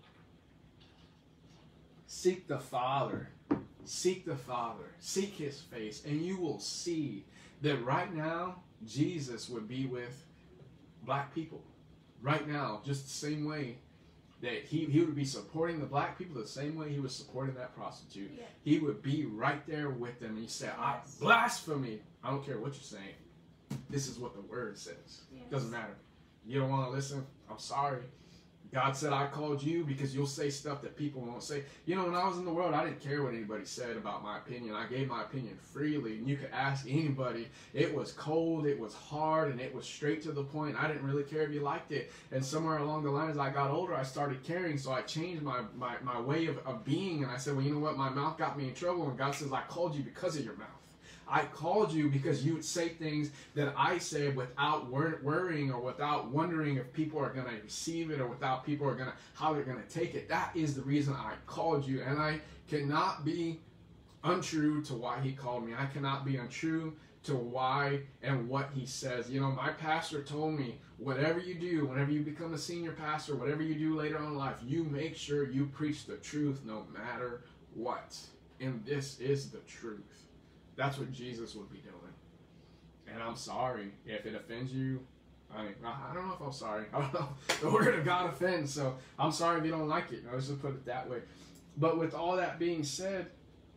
Seek the Father. Seek the Father. Seek his face. And you will see that right now, Jesus would be with black people right now, just the same way that he, he would be supporting the black people the same way he was supporting that prostitute. Yeah. He would be right there with them. And he said, I Yes. blasphemy. I don't care what you're saying. This is what the word says. Yes. Doesn't matter. You don't want to listen? I'm sorry. God said, I called you because you'll say stuff that people won't say. You know, when I was in the world, I didn't care what anybody said about my opinion. I gave my opinion freely, and you could ask anybody. It was cold, it was hard, and it was straight to the point. I didn't really care if you liked it. And somewhere along the line, as I got older, I started caring, so I changed my, my, my way of, of being, and I said, well, you know what? My mouth got me in trouble, and God says, I called you because of your mouth. I called you because you would say things that I said without wor- worrying or without wondering if people are going to receive it, or without people are going to, how they're going to take it. That is the reason I called you. And I cannot be untrue to why he called me. I cannot be untrue to why and what he says. You know, my pastor told me, whatever you do, whenever you become a senior pastor, whatever you do later on in life, you make sure you preach the truth no matter what. And this is the truth. That's what Jesus would be doing. And I'm sorry if it offends you. I mean, I don't know if I'm sorry. I don't know. The word of God offends, so I'm sorry if you don't like it. Let's just put it that way. But with all that being said,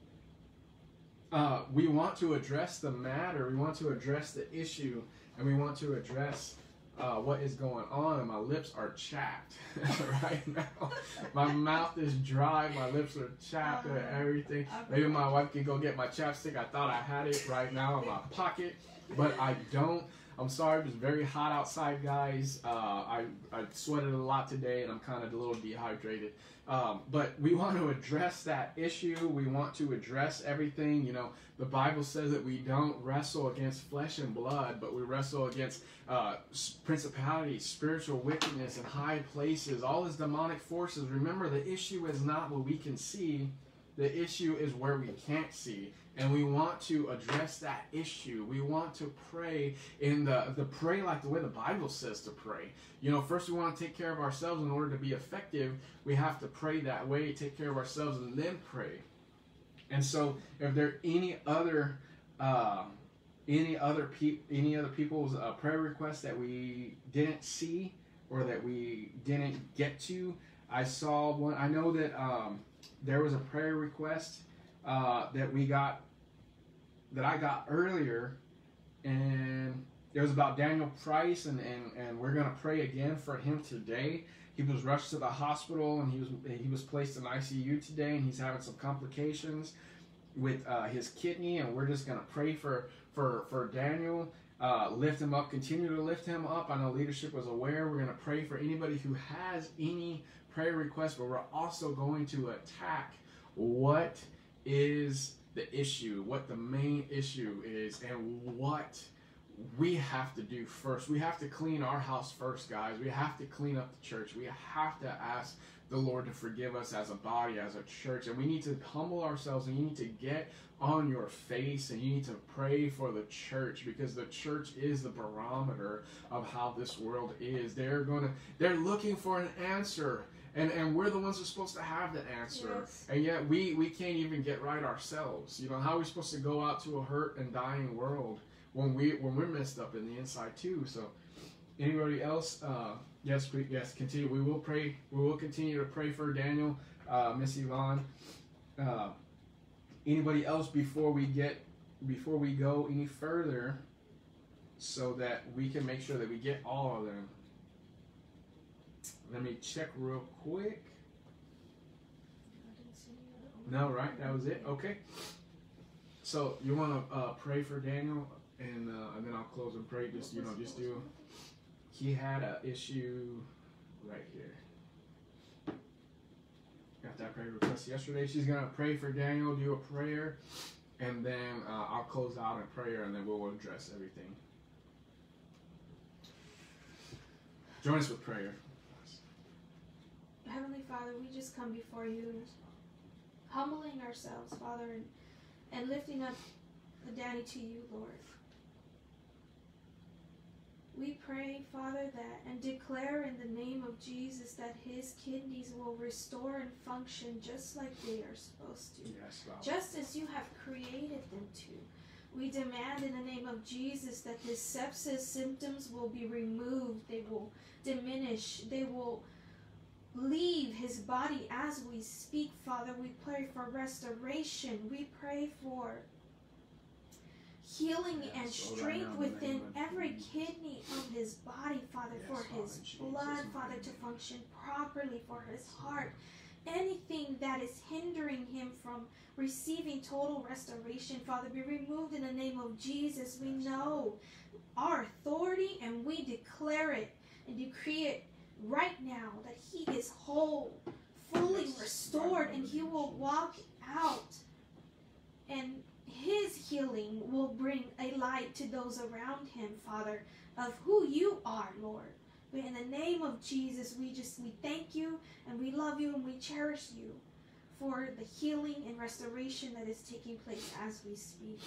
uh, we want to address the matter. We want to address the issue, and we want to address Uh, what is going on, and my lips are chapped right now. My mouth is dry, my lips are chapped and everything. Maybe my wife can go get my chapstick. I thought I had it right now in my pocket, but I don't. I'm sorry, it was very hot outside, guys. Uh, I, I sweated a lot today, and I'm kind of a little dehydrated. Um, but we want to address that issue. We want to address everything. You know, the Bible says that we don't wrestle against flesh and blood, but we wrestle against uh, principalities, spiritual wickedness in high places, all these demonic forces. Remember, the issue is not what we can see. The issue is where we can't see. And we want to address that issue. We want to pray in the, the pray like the way the Bible says to pray. You know, first we want to take care of ourselves in order to be effective. We have to pray that way, take care of ourselves, and then pray. And so, if there are any other, uh, any other pe- any other people's uh, prayer requests that we didn't see or that we didn't get to, I saw one. I know that um, there was a prayer request uh, that we got. that I got earlier, and it was about Daniel Price, and, and, and we're going to pray again for him today. He was rushed to the hospital, and he was he was placed in I C U today, and he's having some complications with uh, his kidney, and we're just going to pray for, for, for Daniel, uh, lift him up, continue to lift him up. I know leadership was aware. We're going to pray for anybody who has any prayer requests, but we're also going to attack what is the issue, what the main issue is, and what we have to do first. We have to clean our house first, guys. We have to clean up the church. We have to ask the Lord to forgive us as a body, as a church. And we need to humble ourselves, and you need to get on your face, and you need to pray for the church, because the church is the barometer of how this world is. They're gonna they're looking for an answer, and and we're the ones who are supposed to have the answer. Yes. And yet we we can't even get right ourselves. You know, how are we supposed to go out to a hurt and dying world when we when we're messed up in the inside too? So anybody else? Uh, yes, please, yes, continue. We will pray. We will continue to pray for Daniel, uh, Miss Yvonne. Uh, Anybody else before we get before we go any further, so that we can make sure that we get all of them? Let me check real quick. No, right? That was it. Okay. So you want to uh, pray for Daniel, and uh, and then I'll close and pray. Just you know, just do. He had an issue right here. Got that prayer request yesterday. She's going to pray for Daniel, do a prayer, and then uh, I'll close out in prayer, and then we'll address everything. Join us with prayer. Heavenly Father, we just come before you, humbling ourselves, Father, and, and lifting up Danny to you, Lord. We pray, Father, that and declare in the name of Jesus that his kidneys will restore and function just like they are supposed to. Yes, Father. Just as you have created them to. We demand in the name of Jesus that his sepsis symptoms will be removed. They will diminish. They will leave his body as we speak, Father. We pray for restoration. We pray for healing yes, and so strength right within every Jesus. kidney of his body, Father, Yes, for Father, his Jesus, blood, in Father, the to name. function properly, for his heart. Anything that is hindering him from receiving total restoration, Father, be removed in the name of Jesus. We Yes, know our authority, and we declare it and decree it right now that he is whole, fully Yes, restored, right, and he Lord will Jesus. walk out, and his healing will bring a light to those around him, Father, of who you are, Lord. But in the name of Jesus, we just we thank you, and we love you, and we cherish you for the healing and restoration that is taking place as we speak.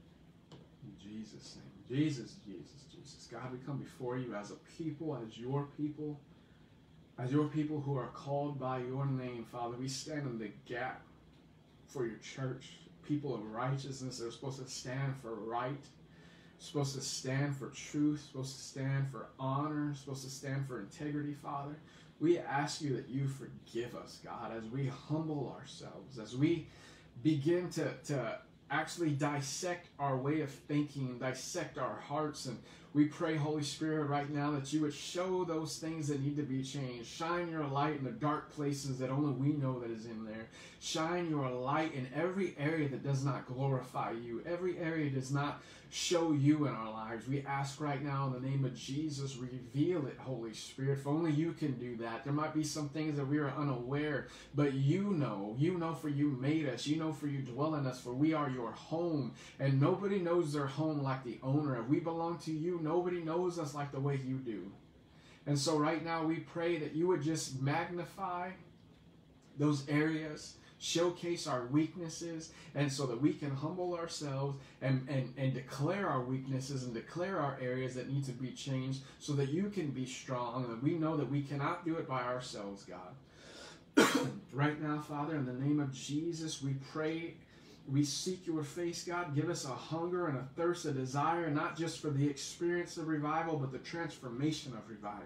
In Jesus' name. Jesus, Jesus, Jesus. God, we come before you as a people, as your people, as your people who are called by your name, Father. We stand in the gap for your church. People of righteousness that are supposed to stand for right, supposed to stand for truth, supposed to stand for honor, supposed to stand for integrity, Father. We ask you that you forgive us, God, as we humble ourselves, as we begin to, to actually dissect our way of thinking, dissect our hearts. And we pray, Holy Spirit, right now that you would show those things that need to be changed. Shine your light in the dark places that only we know that is in there. Shine your light in every area that does not glorify you, every area does not show you in our lives. We ask right now in the name of Jesus, reveal it, Holy Spirit, for only you can do that. There might be some things that we are unaware, but you know, you know, for you made us, you know, for you dwell in us, for we are your home, and nobody knows their home like the owner. If we belong to you, nobody knows us like the way you do. And so right now we pray that you would just magnify those areas, showcase our weaknesses, and so that we can humble ourselves and, and, and declare our weaknesses and declare our areas that need to be changed, so that you can be strong, and that we know that we cannot do it by ourselves, God. Right now, Father, in the name of Jesus, we pray, we seek your face, God. Give us a hunger and a thirst, a desire, not just for the experience of revival, but the transformation of revival.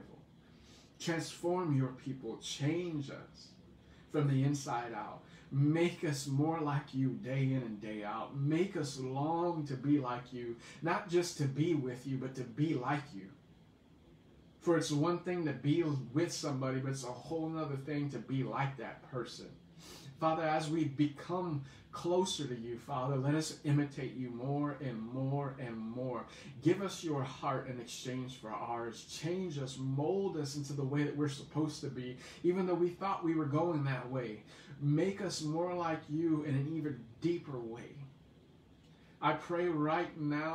Transform your people, change us from the inside out. Make us more like you day in and day out. Make us long to be like you, not just to be with you, but to be like you. For it's one thing to be with somebody, but it's a whole other thing to be like that person. Father, as we become closer to you, Father, let us imitate you more and more and more. Give us your heart in exchange for ours. Change us, mold us into the way that we're supposed to be, even though we thought we were going that way. Make us more like you in an even deeper way. I pray right now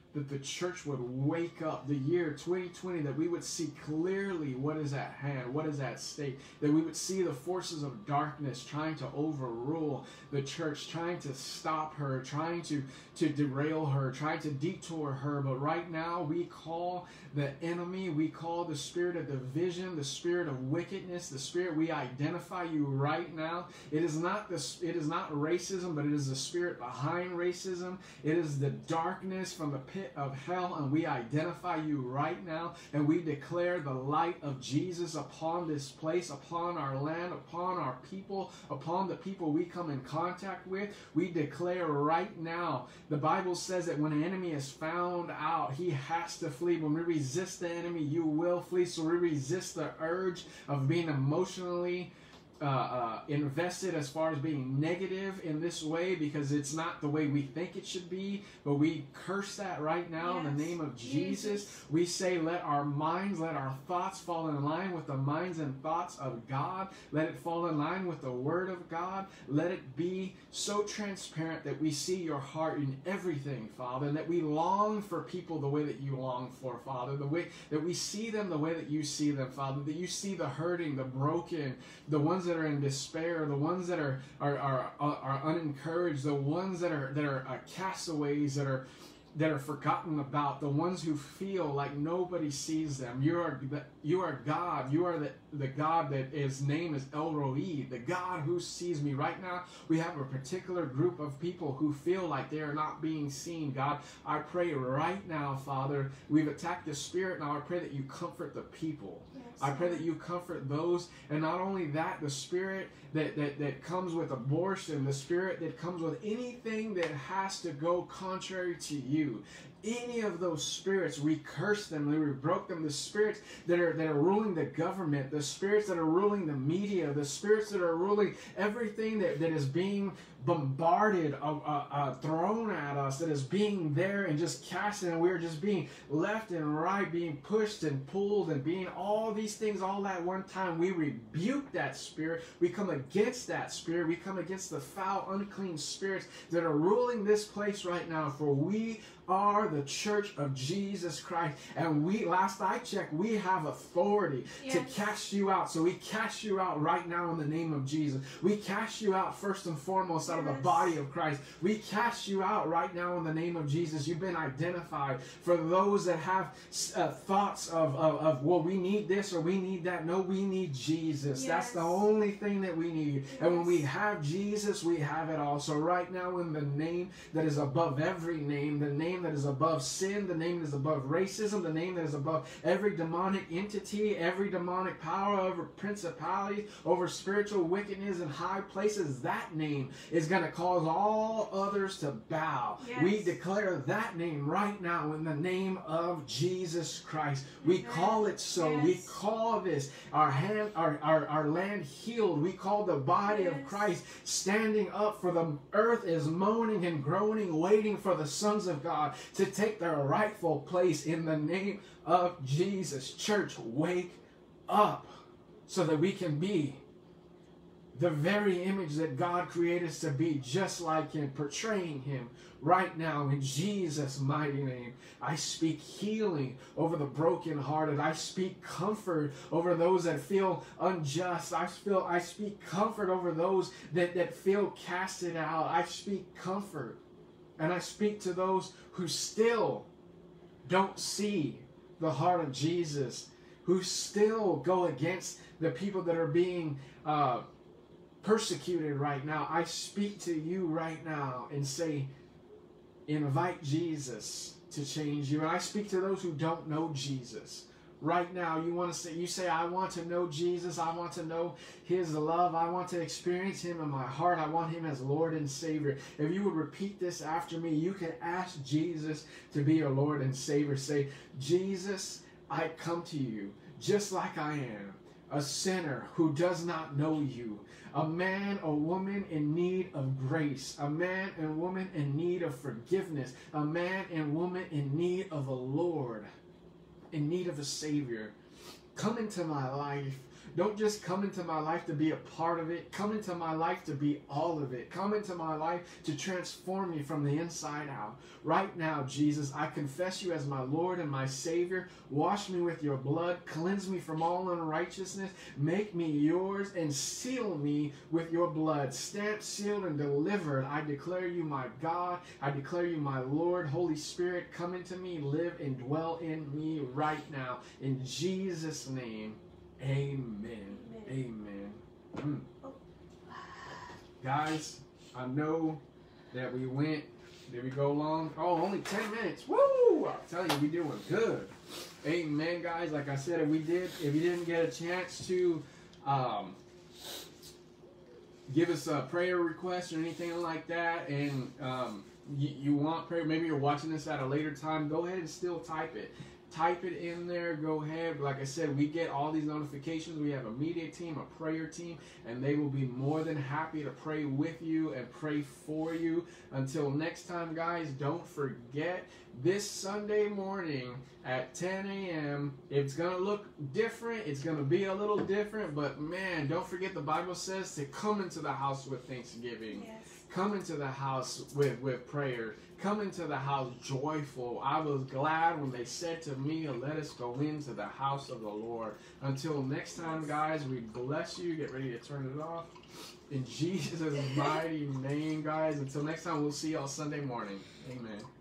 that the church would wake up, the year twenty twenty, that we would see clearly what is at hand, what is at stake, that we would see the forces of darkness trying to overrule the church, trying to stop her, trying to, to derail her, trying to detour her. But right now we call the enemy, we call the spirit of division, the spirit of wickedness, the spirit, we identify you right now. It is not this, it is not racism, but it is the spirit behind racism. It is the darkness from the pit of hell, and we identify you right now, and we declare the light of Jesus upon this place, upon our land, upon our people, upon the people we come in contact with. We declare right now, the Bible says that when an enemy is found out, he has to flee. When we resist the enemy, you will flee. So we resist the urge of being emotionally Uh, uh, invested as far as being negative in this way, because it's not the way we think it should be. But we curse that right now, yes, in the name of Jesus. Jesus. We say, let our minds, let our thoughts fall in line with the minds and thoughts of God. Let it fall in line with the Word of God. Let it be so transparent that we see your heart in everything, Father, and that we long for people the way that you long for, Father, the way that we see them the way that you see them, Father, that you see the hurting, the broken, the ones that are in despair, the ones that are are are, are unencouraged, the ones that are that are uh, castaways, that are that are forgotten about, the ones who feel like nobody sees them. You are you are God. You are the, the God that his name is El Roi, the God who sees me. Right now, we have a particular group of people who feel like they are not being seen. God, I pray right now, Father, we've attacked the spirit. Now I pray that you comfort the people. Yes. I pray that you comfort those, and not only that, the spirit that, that, that comes with abortion, the spirit that comes with anything that has to go contrary to you. Any of those spirits, we curse them, we rebuke them. The spirits that are that are ruling the government, the spirits that are ruling the media, the spirits that are ruling everything that, that is being bombarded, uh, uh, uh, thrown at us, that is being there and just casting, and we're just being left and right, being pushed and pulled and being all these things all at one time. We rebuke that spirit. We come against that spirit. We come against the foul, unclean spirits that are ruling this place right now, for we are the church of Jesus Christ, and we, last I checked, we have authority, yes, to cast you out. So we cast you out right now in the name of Jesus. We cast you out first and foremost out, yes, of the body of Christ. We cast you out right now in the name of Jesus. You've been identified. For those that have uh, thoughts of, of, of, well, we need this or we need that. No, we need Jesus. Yes. That's the only thing that we need. Yes. And when we have Jesus, we have it all. So right now, in the name that is above every name, the name that is above sin, the name that is above racism, the name that is above every demonic entity, every demonic power, over principality, over spiritual wickedness in high places, that name is going to cause all others to bow. Yes. We declare that name right now in the name of Jesus Christ. We Amen. Call it so. Yes. We call this our hand, our, our, our land healed. We call the body, yes, of Christ standing up, for the earth is moaning and groaning, waiting for the sons of God to take their rightful place in the name of Jesus. Church, wake up so that we can be the very image that God created us to be, just like Him, portraying Him right now in Jesus' mighty name. I speak healing over the brokenhearted. I speak comfort over those that feel unjust. I feel I speak comfort over those that, that feel casted out. I speak comfort. And I speak to those who still don't see the heart of Jesus, who still go against the people that are being uh, persecuted right now. I speak to you right now and say, invite Jesus to change you. And I speak to those who don't know Jesus. Right now, you want to say, you say, I want to know Jesus. I want to know His love. I want to experience Him in my heart. I want Him as Lord and Savior. If you would repeat this after me, you can ask Jesus to be your Lord and Savior. Say, Jesus, I come to you just like I am, a sinner who does not know you, a man or woman in need of grace, a man and woman in need of forgiveness, a man and woman in need of a Lord, in need of a Savior. Come into my life. Don't just come into my life to be a part of it. Come into my life to be all of it. Come into my life to transform me from the inside out. Right now, Jesus, I confess you as my Lord and my Savior. Wash me with your blood. Cleanse me from all unrighteousness. Make me yours and seal me with your blood. Stamped, sealed, and delivered. I declare you my God. I declare you my Lord. Holy Spirit, come into me, live and dwell in me right now. In Jesus' name, amen. Amen. Amen. Mm. Guys, I know that we went, did we go long? Oh, only ten minutes. Woo! I'll tell you, we're doing good. Amen, guys. Like I said, if we did, if you didn't get a chance to um, give us a prayer request or anything like that, and um, you, you want prayer, maybe you're watching this at a later time, go ahead and still type it. Type it in there, go ahead. Like I said, we get all these notifications. We have a media team, a prayer team, and they will be more than happy to pray with you and pray for you. Until next time, guys, don't forget, this Sunday morning at ten a.m., it's going to look different. It's going to be a little different, but man, don't forget the Bible says to come into the house with thanksgiving. Yes. Come into the house with, with prayer. Come into the house joyful. I was glad when they said to me, let us go into the house of the Lord. Until next time, guys, we bless you. Get ready to turn it off. In Jesus' mighty name, guys. Until next time, we'll see y'all Sunday morning. Amen.